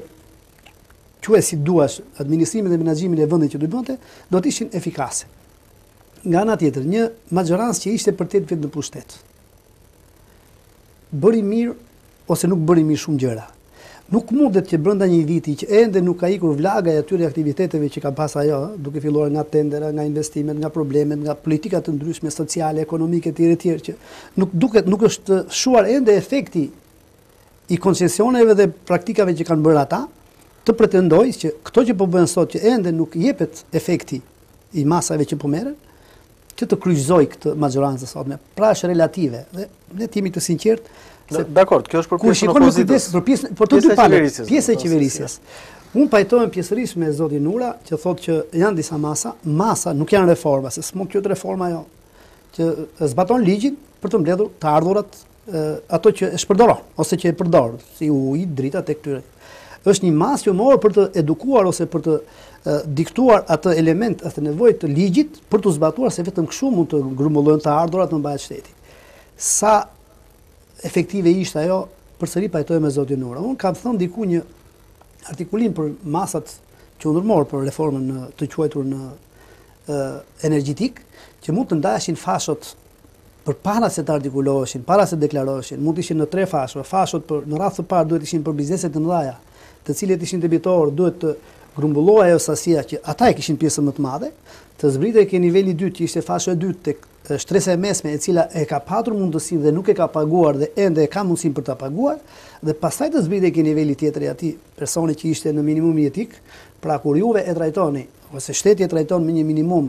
Speaker 3: quaj si duash, administrimin dhe menaxhimin e vendit që do i bënte, do të ishin efikase. Nga ana tjetër, një maxhorancë që ishte për tetë vjet në pushtet. Bëri mirë ose nuk bëri mirë shumë gjëra. Nuk mundet që brenda një viti që ende nuk ka ikur vlaga e atyre aktiviteteve që ka pas ajo, duke filluar nga tendera, nga investimet, nga problemet, nga politikat të ndryshme sociale, ekonomike të tjera tjera që nuk duket nuk është shuar ende efekti i koncesioneve dhe praktikave që kanë bërë ata, të pretendoj që këto që po bëhen sot që ende nuk jepet efekti i masave që po merren, që të kryqëzoj këtë maggiorancë sotme. Pra është relative dhe ne jemi të sinqertë.
Speaker 1: Dakor, kjo është për pjesën e opozitës.
Speaker 3: Për pjesën, për të dy palët, pjesë e qeverisjes. Unë pajtohem pjesërisht me zotin Nura, që thotë që janë disa masa, masa nuk janë reforma, se s'mund të jetë reforma jo, që zbaton ligjin për të mbledhur të ardhurat ato që e shpërdoron ose që e përdor, si ujë, drita tek këtyre. Është një masë që morë për të edukuar ose për të diktuar atë element, atë nevojë të ligjit për të zbatuar se vetëm kështu mund të grumbullojnë të ardhurat në mbahet shteti. Sa efektive ishte ajo, përsëri pajtoj me zotin Nura. Unë kam thënë diku një artikulim për masat që ndërmorë për reformën në, të quajtur në e, energjetik, që mund të ndaheshin fashot për para se të artikuloheshin, para se deklaroheshin, mund të ishin në tre fashë. Fashot për, në radhë të parë duhet ishin për bizneset të mëdha, të cilët ishin debitorë, duhet të grumbullohej ajo sasia që ata e kishin pjesën më të madhe, të zbritej ke niveli dytë, që ishte fasha e dytë tek shtresa e mesme, e cila e ka patur mundësinë dhe nuk e ka paguar dhe ende e ka mundësinë për ta paguar, dhe pastaj të zbritej ke niveli tjetër i atij personi që ishte në minimum jetik. Pra kur juve e trajtoni ose shteti e trajton me një minimum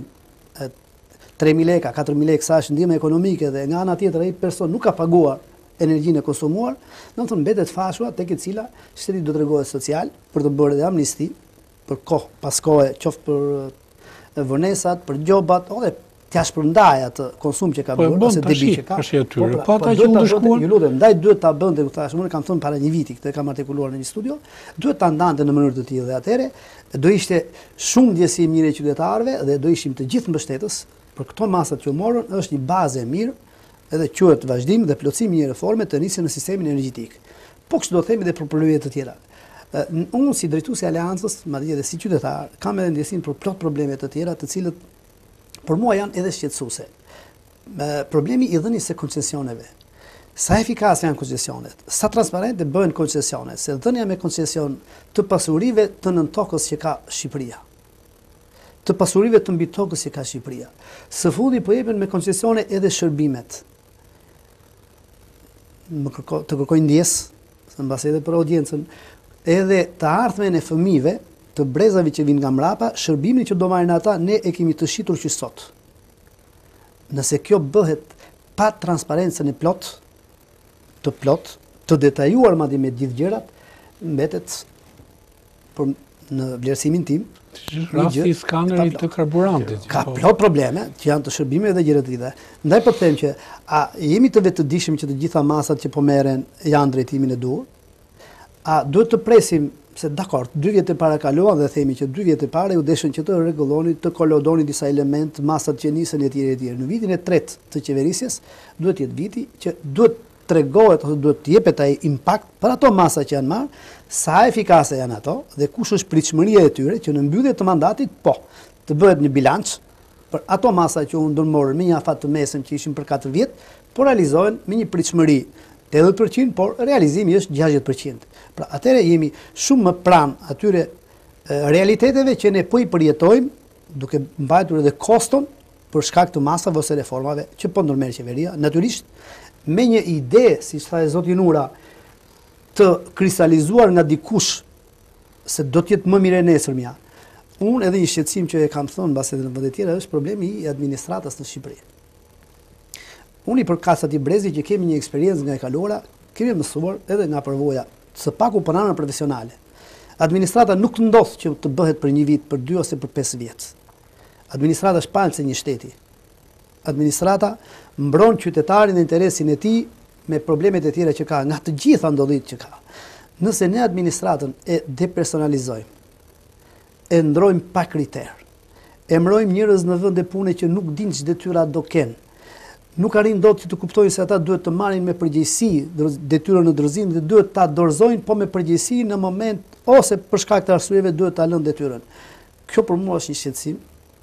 Speaker 3: tre mijë lekë, katër mijë lekë sa është ndihmë ekonomike dhe nga ana tjetër ai person nuk ka paguar energjinë e konsumuar, do të thonë mbetet fashua tek e cila shteti do të rregohet social për të bërë edhe amnisti për kohë pas kohe, qoftë për vonesat, për gjobat, ose t'ja shpërndaj atë konsum që ka bërë ose debi që ka.
Speaker 2: Po, po ata që u ndeshkuan,
Speaker 3: ju lutem, ndaj duhet ta bënte, u thash, unë kam thënë para një viti, këtë kam artikuluar në një studio, duhet ta ndante në mënyrë të tillë dhe atëre do ishte shumë ndjesi e mirë e qytetarëve dhe do ishim të gjithë mbështetës për këto masat që u morën, është një bazë e mirë, edhe quhet vazhdim dhe plotësim i një reforme të nisë në sistemin energjetik. Po kështu do të themi edhe për probleme të tjera. Unë si drejtuesi i aleancës, madje edhe si qytetar, kam edhe ndjesinë për plot probleme të tjera, të cilët për mua janë edhe shqetësuese. Problemi i dhënies së koncesioneve. Sa efikase janë koncesionet, sa transparente bëhen koncesionet, se dhënia me koncesion të pasurive të nën tokës që ka Shqipëria. Të pasurive të mbi tokës që ka Shqipëria. Së fundi po jepen me koncesione edhe shërbimet. Më kërko, të kërkoj ndjes, se mbas edhe për audiencën, edhe të ardhmen e fëmijëve, të brezave që vinë nga mrapa, shërbimin që do marrin ata, ne e kemi të shitur që sot. Nëse kjo bëhet pa transparencën e plot, të plot, të detajuar madje me gjithë gjërat, mbetet për në vlerësimin tim,
Speaker 2: rasti i skanerit të karburantit.
Speaker 3: Ka plot probleme që janë të shërbime dhe gjëra të tjera. Ndaj po them që a jemi të vetëdijshëm që të gjitha masat që po merren janë drejtimin e duhur? A duhet të presim se dakord, dy vjet e para kaluan dhe themi që dy vjet e para ju deshën që të rregulloni, të kolodoni disa element, masat që nisën e tjerë e tjerë. Në vitin e tretë të qeverisjes duhet jetë viti që duhet tregohet ose duhet të jepet ai impakt për ato masa që janë marrë, sa efikase janë ato dhe kush është pritshmëria e tyre që në mbyllje të mandatit, po, të bëhet një bilanç për ato masa që u ndërmorën me një afat të mesëm që ishin për katër vjet, po realizohen me një pritshmëri tetëdhjetë përqind, por realizimi është gjashtëdhjetë përqind. Pra atëherë jemi shumë më pranë atyre e, realiteteve që ne po i përjetojmë, duke mbajtur edhe koston për shkak të masave ose reformave që po ndërmerr qeveria, natyrisht me një ide, si tha e zoti Nura, të kristalizuar nga dikush se do të jetë më mirë nesërmja. Unë edhe një shqetësim që e kam thënë mbas edhe në vende të tjera është problemi i administratës në Shqipëri. Unë i përkas atij brezi që kemi një eksperiencë nga e kaluara, kemi mësuar edhe nga përvoja, së paku për anën profesionale. Administrata nuk ndodh që të bëhet për një vit, për dy ose për pesë vjet. Administrata është palë se një shteti. Administrata mbron qytetarin dhe interesin e tij me problemet e tjera që ka, nga të gjitha ndodhit që ka. Nëse ne administratën e depersonalizojmë, e ndrojmë pa kriter, e mbrojmë njerëz në vende pune që nuk dinë ç'detyra detyra do kenë, nuk arrin dot që të kuptojnë se ata duhet të marrin me përgjegjësi detyrën në dorëzim dhe duhet ta dorëzojnë po me përgjegjësi në moment ose për shkak të arsyeve duhet ta lënë detyrën. Kjo për mua është një shqetësim.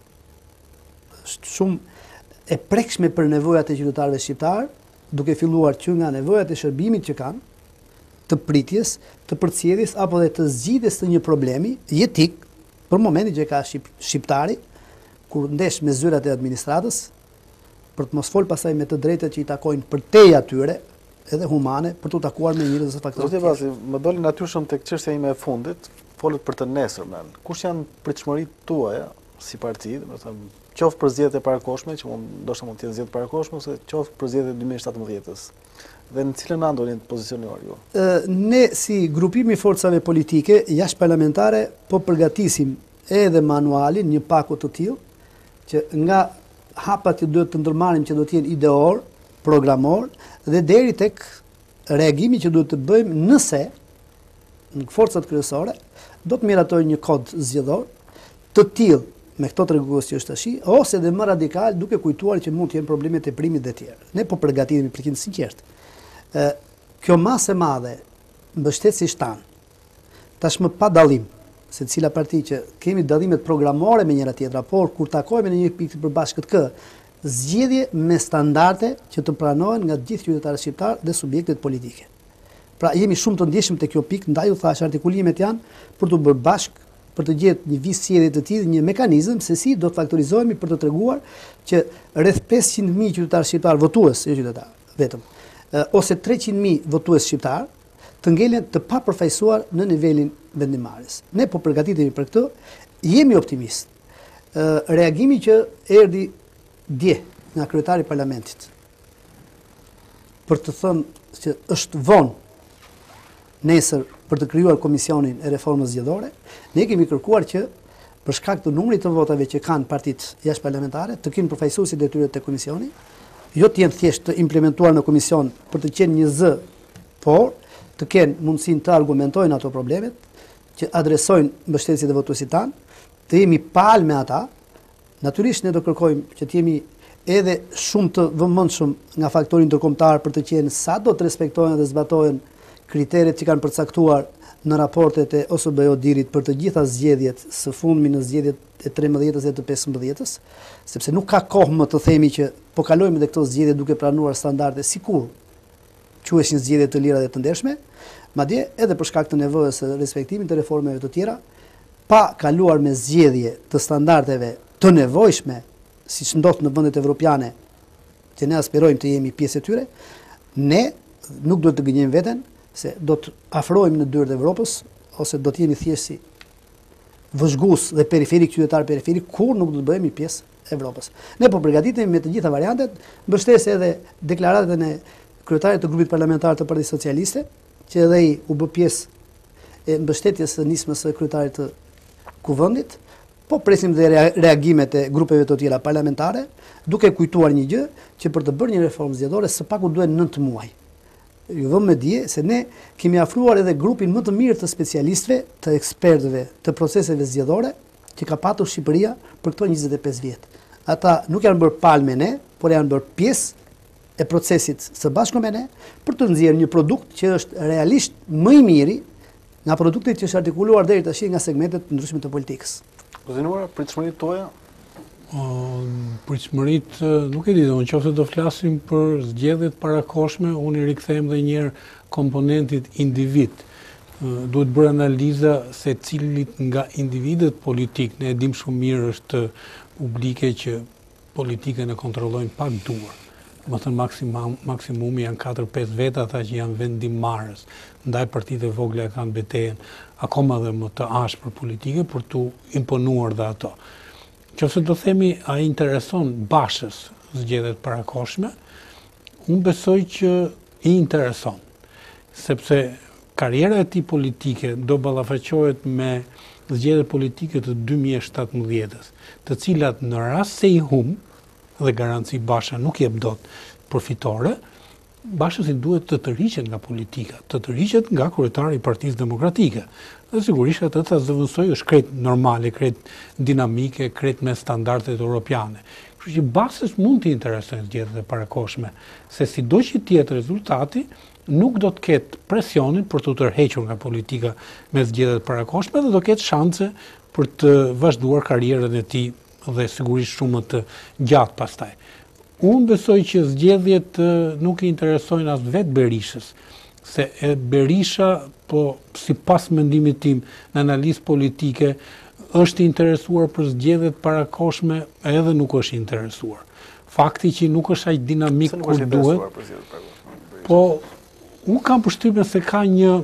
Speaker 3: Është shumë e prekshme për nevojat e qytetarëve shqiptar, duke filluar që nga nevojat e shërbimit që kanë, të pritjes, të përcjelljes apo dhe të zgjidhjes të një problemi jetik për momentin që ka shqip, shqiptari kur ndesh me zyrat e administratës për të mos fol pasaj me të drejtat që i takojnë për tej atyre edhe humane për të takuar me njerëz të faktorë.
Speaker 1: Zoti Vasi, më doli natyrshëm tek çështja ime e fundit, folët për të nesërmen. Kush janë pritshmëritë tuaja si parti, domethënë qoftë për zgjedhjet e parakoshme, që mund ndoshta mund të jenë zgjedhjet e parakoshme ose qoftë për zgjedhjet e dy mijë e shtatëmbëdhjetës. Dhe në cilën anë do të pozicionuar ju?
Speaker 3: Ne si grupimi i forcave politike jashtëparlamentare po përgatisim edhe manualin një paku të tillë që nga hapat që duhet të ndërmarrim që do të jenë ideor, programor dhe deri tek reagimi që duhet të bëjmë nëse në forcat kryesore do të miratojë një kod zgjedhor të tillë me këto tregues që është tash, ose edhe më radikal duke kujtuar që mund të jenë probleme të primit dhe tjerë. Ne po përgatitemi për të sinqert. Ë kjo masë e madhe mbështetësisht tan, tashmë pa dallim, se cila parti që kemi dallimet programore me njëra tjetra, por kur takohemi në një pikë të përbashkët kë, zgjedhje me standarde që të pranohen nga të gjithë qytetarët shqiptar dhe subjektet politike. Pra jemi shumë të ndjeshëm te kjo pikë, ndaj u thash artikulimet janë për të bërë bashkë për të gjetë një vis sjellje të tillë, një mekanizëm se si do të faktorizohemi për të treguar që rreth pesëqind mijë qytetarë shqiptar votues, jo qytetar, vetëm, e, ose treqind mijë votues shqiptar të ngelen të papërfaqësuar në nivelin vendimarrjes. Ne po përgatitemi për këtë, jemi optimist. E, reagimi që erdhi dje nga kryetari i parlamentit për të thënë që është vonë nesër për të krijuar komisionin e reformës zgjedhore, ne kemi kërkuar që për shkak të numrit të votave që kanë partitë jashtëparlamentare të kenë përfaqësuesit e tyre te komisioni, jo të jenë thjesht të implementuar në komision për të qenë një zë, por të kenë mundësinë të argumentojnë ato problemet, që adresojnë mbështetësit e votuesit tanë, të jemi palë me ata. Natyrisht ne do kërkojmë që të jemi edhe shumë të vëmendshëm nga faktori ndërkombëtar për të qenë sa do të respektohen dhe zbatohen kriteret që kanë përcaktuar në raportet e O S B O D-it për të gjitha zgjedhjet së fundmi në zgjedhjet e tridhjetës dhe të pesëmbëdhjetës, sepse nuk ka kohë më të themi që po kalojmë edhe këto zgjedhje duke pranuar standarde sikur quheshin zgjedhje të lira dhe të ndershme, madje edhe për shkak të nevojës së respektimit të reformave të tjera, pa kaluar me zgjedhje të standardeve të nevojshme, siç ndodh në vendet evropiane, që ne aspirojmë të jemi pjesë e tyre, ne nuk duhet të gënjejmë veten se do të afrohemi në dyert e Evropës ose do të jemi thjesht si vëzhgues dhe periferik, qytetar periferik, kur nuk do të bëhemi pjesë e Evropës. Ne po përgatitemi me të gjitha variantet, mbështes edhe deklaratën e kryetarit të grupit parlamentar të Partisë Socialiste, që edhe ai u bë pjesë e mbështetjes së nismës së kryetarit të kuvendit. Po presim dhe reagimet e grupeve të tjera parlamentare, duke kujtuar një gjë që për të bërë një reformë zgjedhore së paku duhen nëntë muaj. Ju vëmë me dje se ne kemi afruar edhe grupin më të mirë të specialistëve, të ekspertëve të proceseve zgjedhore që ka patur Shqipëria për këto njëzet e pesë vjet. Ata nuk janë bërë palë me ne, por janë bërë pjesë e procesit së bashku me ne për të nxjerrë një produkt që është realisht më i miri nga produktet që është artikuluar deri tash nga segmentet të ndryshme të politikës.
Speaker 1: Gëzinuara pritshmëritë tuaja?
Speaker 2: Pritshmëritë nuk e di, do në qoftë do flasim për zgjedhjet parakoshme, unë i rikthehem dhe njerë komponentit individ. Duhet bërë analiza se cilit nga individet politik, ne e dim shumë mirë është publike që politikën e kontrollojnë pak duar. Më thënë maksimum, maksimumi janë katër pesë veta ata që janë vendimmarrës. Ndaj partitë e vogla e kanë betejën akoma dhe më të ashpër politike për të imponuar dhe ato. Qofse do themi a intereson Bashës zgjedhjet parakoshme, unë besoj që i intereson, sepse karriera e tij politike do ballafaqohet me zgjedhjet politike të dy mijë e shtatëmbëdhjetës, të cilat në rast se i humb dhe garanci Basha nuk jep dot përfitore, Bashës i duhet të tërhiqet nga politika, të tërhiqet nga kryetari i Partisë Demokratike. Dhe sigurisht atë ta zëvendësoj është krejt normale, krejt dinamike, krejt me standardet europiane. Kështu që Bashës mund të interesojnë zgjedhjet e parakoshme, se sido që të jetë rezultati, nuk do të ketë presionin për të tërhequr nga politika me zgjedhjet parakoshme dhe do ketë shanse për të vazhduar karrierën e tij dhe sigurisht shumë më të gjatë pastaj. Unë besoj që zgjedhjet nuk i interesojnë as vetë Berishës, se e Berisha, po si pas mendimit tim në analizë politike, është interesuar për zgjedhjet parakoshme edhe nuk është interesuar. Fakti që nuk është aq dinamik kur duhet. Po unë kam përshtypjen se ka një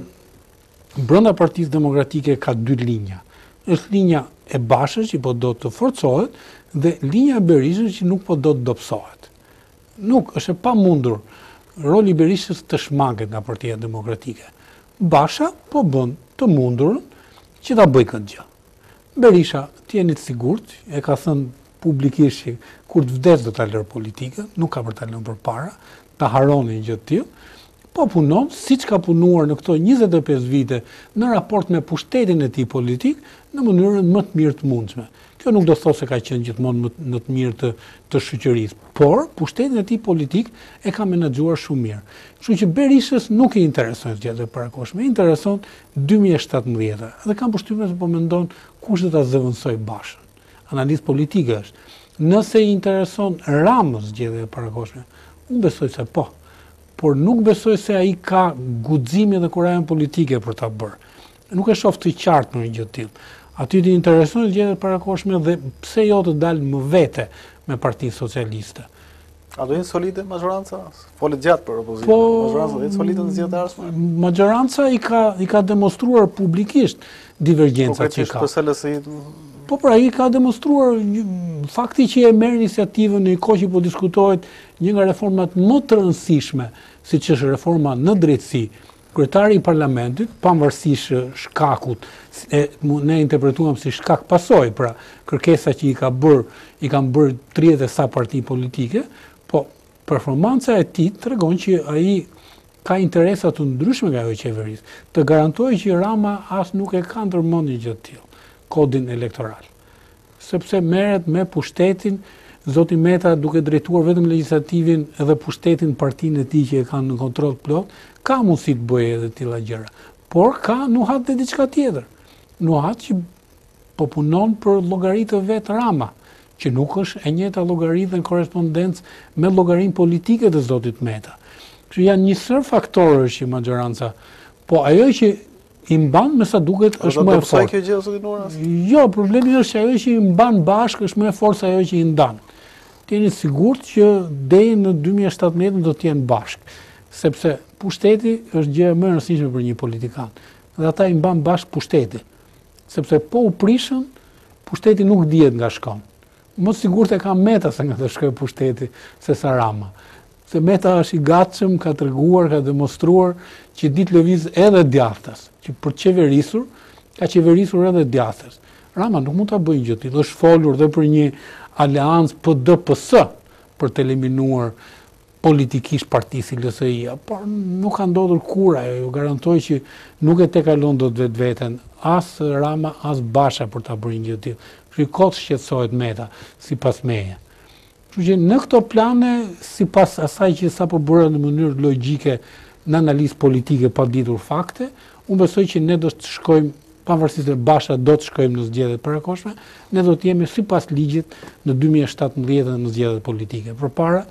Speaker 2: brenda Partisë Demokratike ka dy linja. Është linja e Bashës që po do të forcohet dhe linja e Berishës që nuk po do të dobësohet. Nuk është e pamundur roli i Berishës të shmanget nga Partia Demokratike. Basha po bën të mundurën që ta bëj këtë gjë. Berisha, t'jeni të sigurt, e ka thënë publikisht që kur të vdes do ta lërë politikën, nuk ka për ta lënë përpara, ta haroni gjë të tillë, po punon siç ka punuar në këto njëzet e pesë vite në raport me pushtetin e tij politik në mënyrën më të mirë të mundshme. Kjo nuk do të thotë se ka qenë gjithmonë më në të mirë të, të shoqërisë, por pushtetin e tij politik e ka menaxhuar shumë mirë. Kështu që Berishës nuk i intereson zgjedhjet e parakoshme, i intereson dy mijë e shtatëmbëdhjetë. Dhe kam përshtypjen se po mendon kush do ta zëvendësoj Bashën. Analizë politike është. Nëse i intereson Ramës zgjedhjet e parakoshme, unë besoj se po. Por nuk besoj se ai ka guxime dhe kurajën politike për ta bërë. Nuk e shoh të qartë në një gjë të tillë. Aty t'i intereson zgjedhjet e parakoshme dhe pse jo të dalë më vete me Partinë Socialiste.
Speaker 1: A do jenë solide majoranca? Folet gjatë për opozitën.
Speaker 2: Po,
Speaker 1: majoranca do jetë solide në zgjedhjet e ardhshme?
Speaker 2: Majoranca i ka i ka demonstruar publikisht divergjencat që ka.
Speaker 1: Po S L S I.
Speaker 2: Po pra, i ka demonstruar fakti që e merr iniciativën në një kohë që po diskutohet një nga reformat më të rëndësishme, siç është reforma në drejtësi. Kryetari i Parlamentit, pavarësisht shkakut, e, ne interpretuam si shkak pasojë, pra kërkesa që i ka bërë, i kanë bërë tridhjetë e sa parti politike, po performanca e tij tregon që ai ka interesa të ndryshme nga ajo e qeverisë. Të garantoj që Rama as nuk e ka ndërmendje gjë të tillë, kodin elektoral. Sepse merret me pushtetin, Zoti Meta duke drejtuar vetëm legjislativin edhe pushtetin partinë e tij që e kanë në kontroll plot, ka mundësi të bëjë edhe tilla gjëra. Por ka nuhat dhe diçka tjetër. Nuhat që po punon për llogaritë vet Rama, që nuk është e njëjta llogaritë në korrespondencë me llogarinë politike të Zotit Meta. Kështu janë një sër faktorësh që majoranca, po ajo që i mban me sa duket është më e fortë.
Speaker 1: Kjo gjë Zoti Nora?
Speaker 2: Jo, problemi është që ajo që i mban bashkë është më e fortë se ajo që i ndan. T'jeni sigurt që deri në dy mijë e shtatëmbëdhjetë do të jenë bashkë, sepse pushteti është gjë më e rëndësishme për një politikan. Dhe ata i mban bashkë pushteti. Sepse po u prishën, pushteti nuk dihet nga shkon. Më sigurt e ka Meta se nga të shkojë pushteti se sa Rama. Se Meta është i gatshëm, ka treguar, ka demonstruar që ditë lëviz edhe djathtas, që për qeverisur, ka qeverisur edhe djathtas. Rama nuk mund ta bëjë gjë të tillë, është folur dhe për një aleancë P D P S për të eliminuar politikisht partisë L S I-a, por nuk ka ndodhur kur, ajo ju garantoj që nuk e tekalon dot vetveten as Rama as Basha për ta bërë një gjë të tillë. Kështu kot shqetësohet Meta sipas meje. Kështu që në këto plane, sipas asaj që sapo bëra në mënyrë logjike në analizë politike pa ditur fakte, unë besoj që ne do të shkojmë, pavarësisht se Basha do të shkojmë në zgjedhjet parakoshme, ne do të jemi sipas ligjit në dy mijë e shtatëmbëdhjetë në zgjedhjet politike. Përpara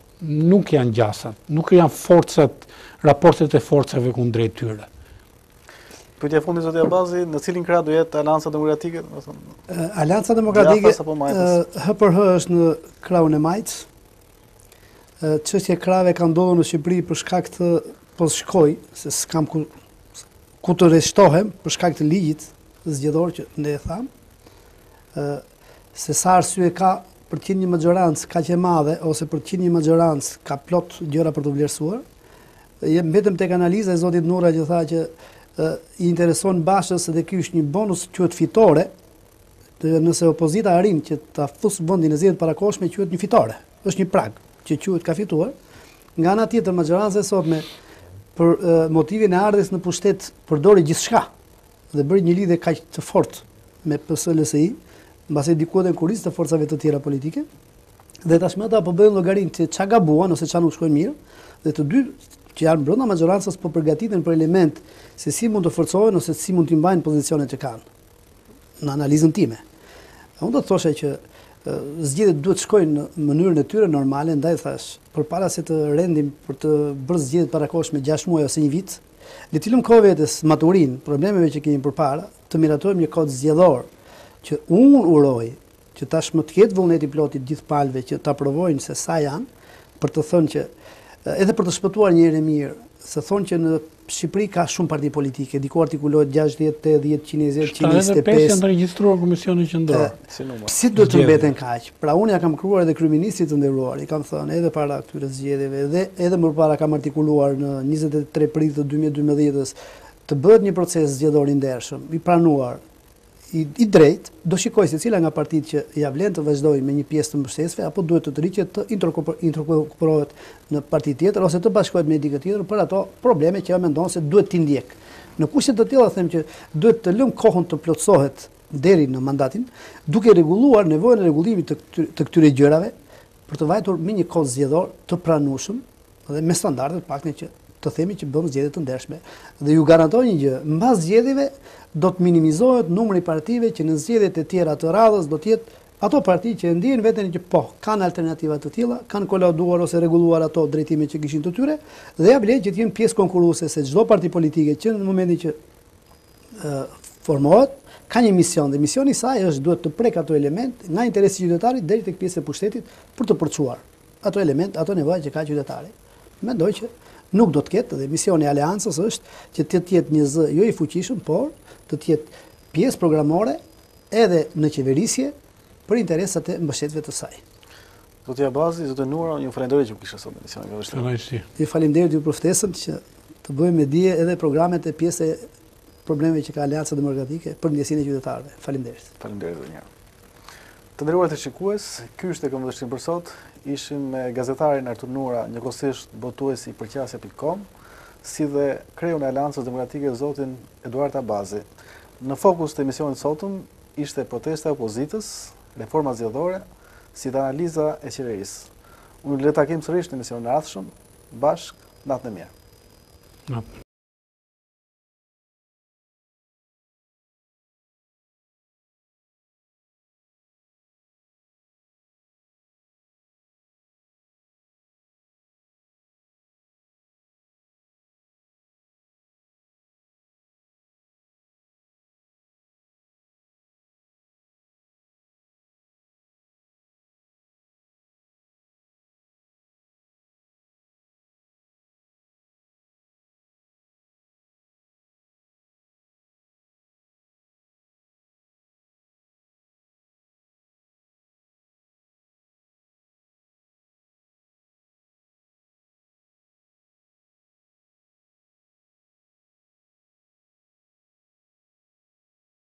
Speaker 2: nuk janë gjasat, nuk janë forcat, raportet e forcave kundrejt tyre.
Speaker 1: Pyetja e fundit zoti Abazi, në cilin krah do jetë Aleanca Demokratike, domethënë?
Speaker 3: Aleanca Demokratike H për H është në krahun e Majt. Çështja e krahave ka ndodhur në Shqipëri për shkak të po shkoj, se s'kam ku ku të rreshtohem për shkak të ligjit zgjedhor që ne e tham. Ë se sa arsye ka për të qenë një majorancë kaq e madhe ose për të qenë një majorancë ka plot gjëra për të vlerësuar. Jem vetëm tek analiza e zotit Nura që tha që uh, i intereson Bashës dhe ky është një bonus quhet fitore. Të, nëse opozita arrin që ta fusë vendin në zgjedhjet parakoshme quhet një fitore. Është një prag që quhet ka fituar. Nga ana tjetër majoranca e sotme për uh, motivin e ardhes në pushtet përdori gjithçka dhe bëri një lidhje kaq të fortë me P S L S I, mbasi diku edhe kuris të forcave të tjera politike, dhe tashmë ata po bëjnë llogarinë se çka gabuan ose çka nuk shkojnë mirë, dhe të dy që janë brenda majorancës po përgatiten për element se si mund të forcohen ose si mund të mbajnë pozicionet që kanë. Në analizën time. Unë do të thosha që zgjedhjet duhet shkojnë në mënyrën e tyre normale, ndaj thash, përpara se të rendim për të bërë zgjedhjet parakohshme gjashtë muaj ose një vit, le të lëm kohë vetes maturin problemeve që kemi përpara, të miratojmë një kod zgjedhor që unë uroj që tashmë të ketë vullneti plotit gjithë palëve që ta provojnë se sa janë, për të thënë që edhe për të shpëtuar një herë mirë, se thonë që në Shqipëri ka shumë parti politike, diku artikulohet gjashtëdhjetë, tetëdhjetë, njëzet, njëzet e pesë.
Speaker 2: janë regjistruar Komisioni Qendror.
Speaker 3: Si duhet të mbeten kaq? Pra unë ja kam kërkuar edhe kryeministrit të nderuar, i kam thënë edhe para këtyre zgjedhjeve, edhe edhe më parë kam artikuluar në njëzet e tre prill të dy mijë e dymbëdhjetës të bëhet një proces zgjedhor i ndershëm, i pranuar, i, i drejt, do shikoj se cila nga partitë që ja vlen të vazhdojë me një pjesë të mbështetësve apo duhet të të rriqet të inkorporohet në parti tjetër ose të bashkohet me dikë tjetër për ato probleme që ja mendon se duhet t'i ndjek. Në kushte të tilla them që duhet të lëm kohën të plotësohet deri në mandatin, duke rregulluar nevojën e rregullimit të këtyre, të këtyre gjërave për të vajtur me një kod zgjedhor të pranueshëm dhe me standarde të paktën që të themi që bëm zgjedhje të ndershme. Dhe ju garantoj një gjë, mbas zgjedhjeve do të minimizohet numri i partive që në zgjedhjet e tjera të radhës do të jetë ato parti që ndjejnë veten që po kanë alternativa të tilla, kanë kolauduar ose rregulluar ato drejtime që kishin të tyre dhe ja vlen që të jenë pjesë konkurruese se çdo parti politike që në momentin që uh, formohet ka një mision dhe misioni i saj është duhet të prek ato element nga interesi i qytetarit deri tek pjesa e pushtetit për të përçuar ato element, ato nevoja që ka qytetari. Mendoj që nuk do të ketë dhe misioni i aleancës është që të jetë një zë jo i fuqishëm, por të jetë pjesë programore edhe në qeverisje për interesat e mbështetësve të saj.
Speaker 1: Zotja Bazi, zotë Nura, ju falenderoj që kisha sot në emisionin e vështirë.
Speaker 3: Ju faleminderit ju për ftesën që të bëjmë me dije edhe programet e pjesë e problemeve që ka Aleanca Demokratike për ndjesinë e qytetarëve. Faleminderit.
Speaker 1: Faleminderit edhe një herë. Të nderuar të shikues, ky ishte Këmbëdhështrim për sot. Ishim me gazetarin Artur Nura, njëkohësisht botuesi i përqasja pikë com, si dhe kreun e Aleancës Demokratike zotin Eduard Abazi. Në fokus të emisionit sotëm ishte protesta e opozitës, reforma zgjedhore, si dhe analiza e qeverisë. Unë le të takim sërish në emisionin e ardhshëm, bashkë, natën e mirë.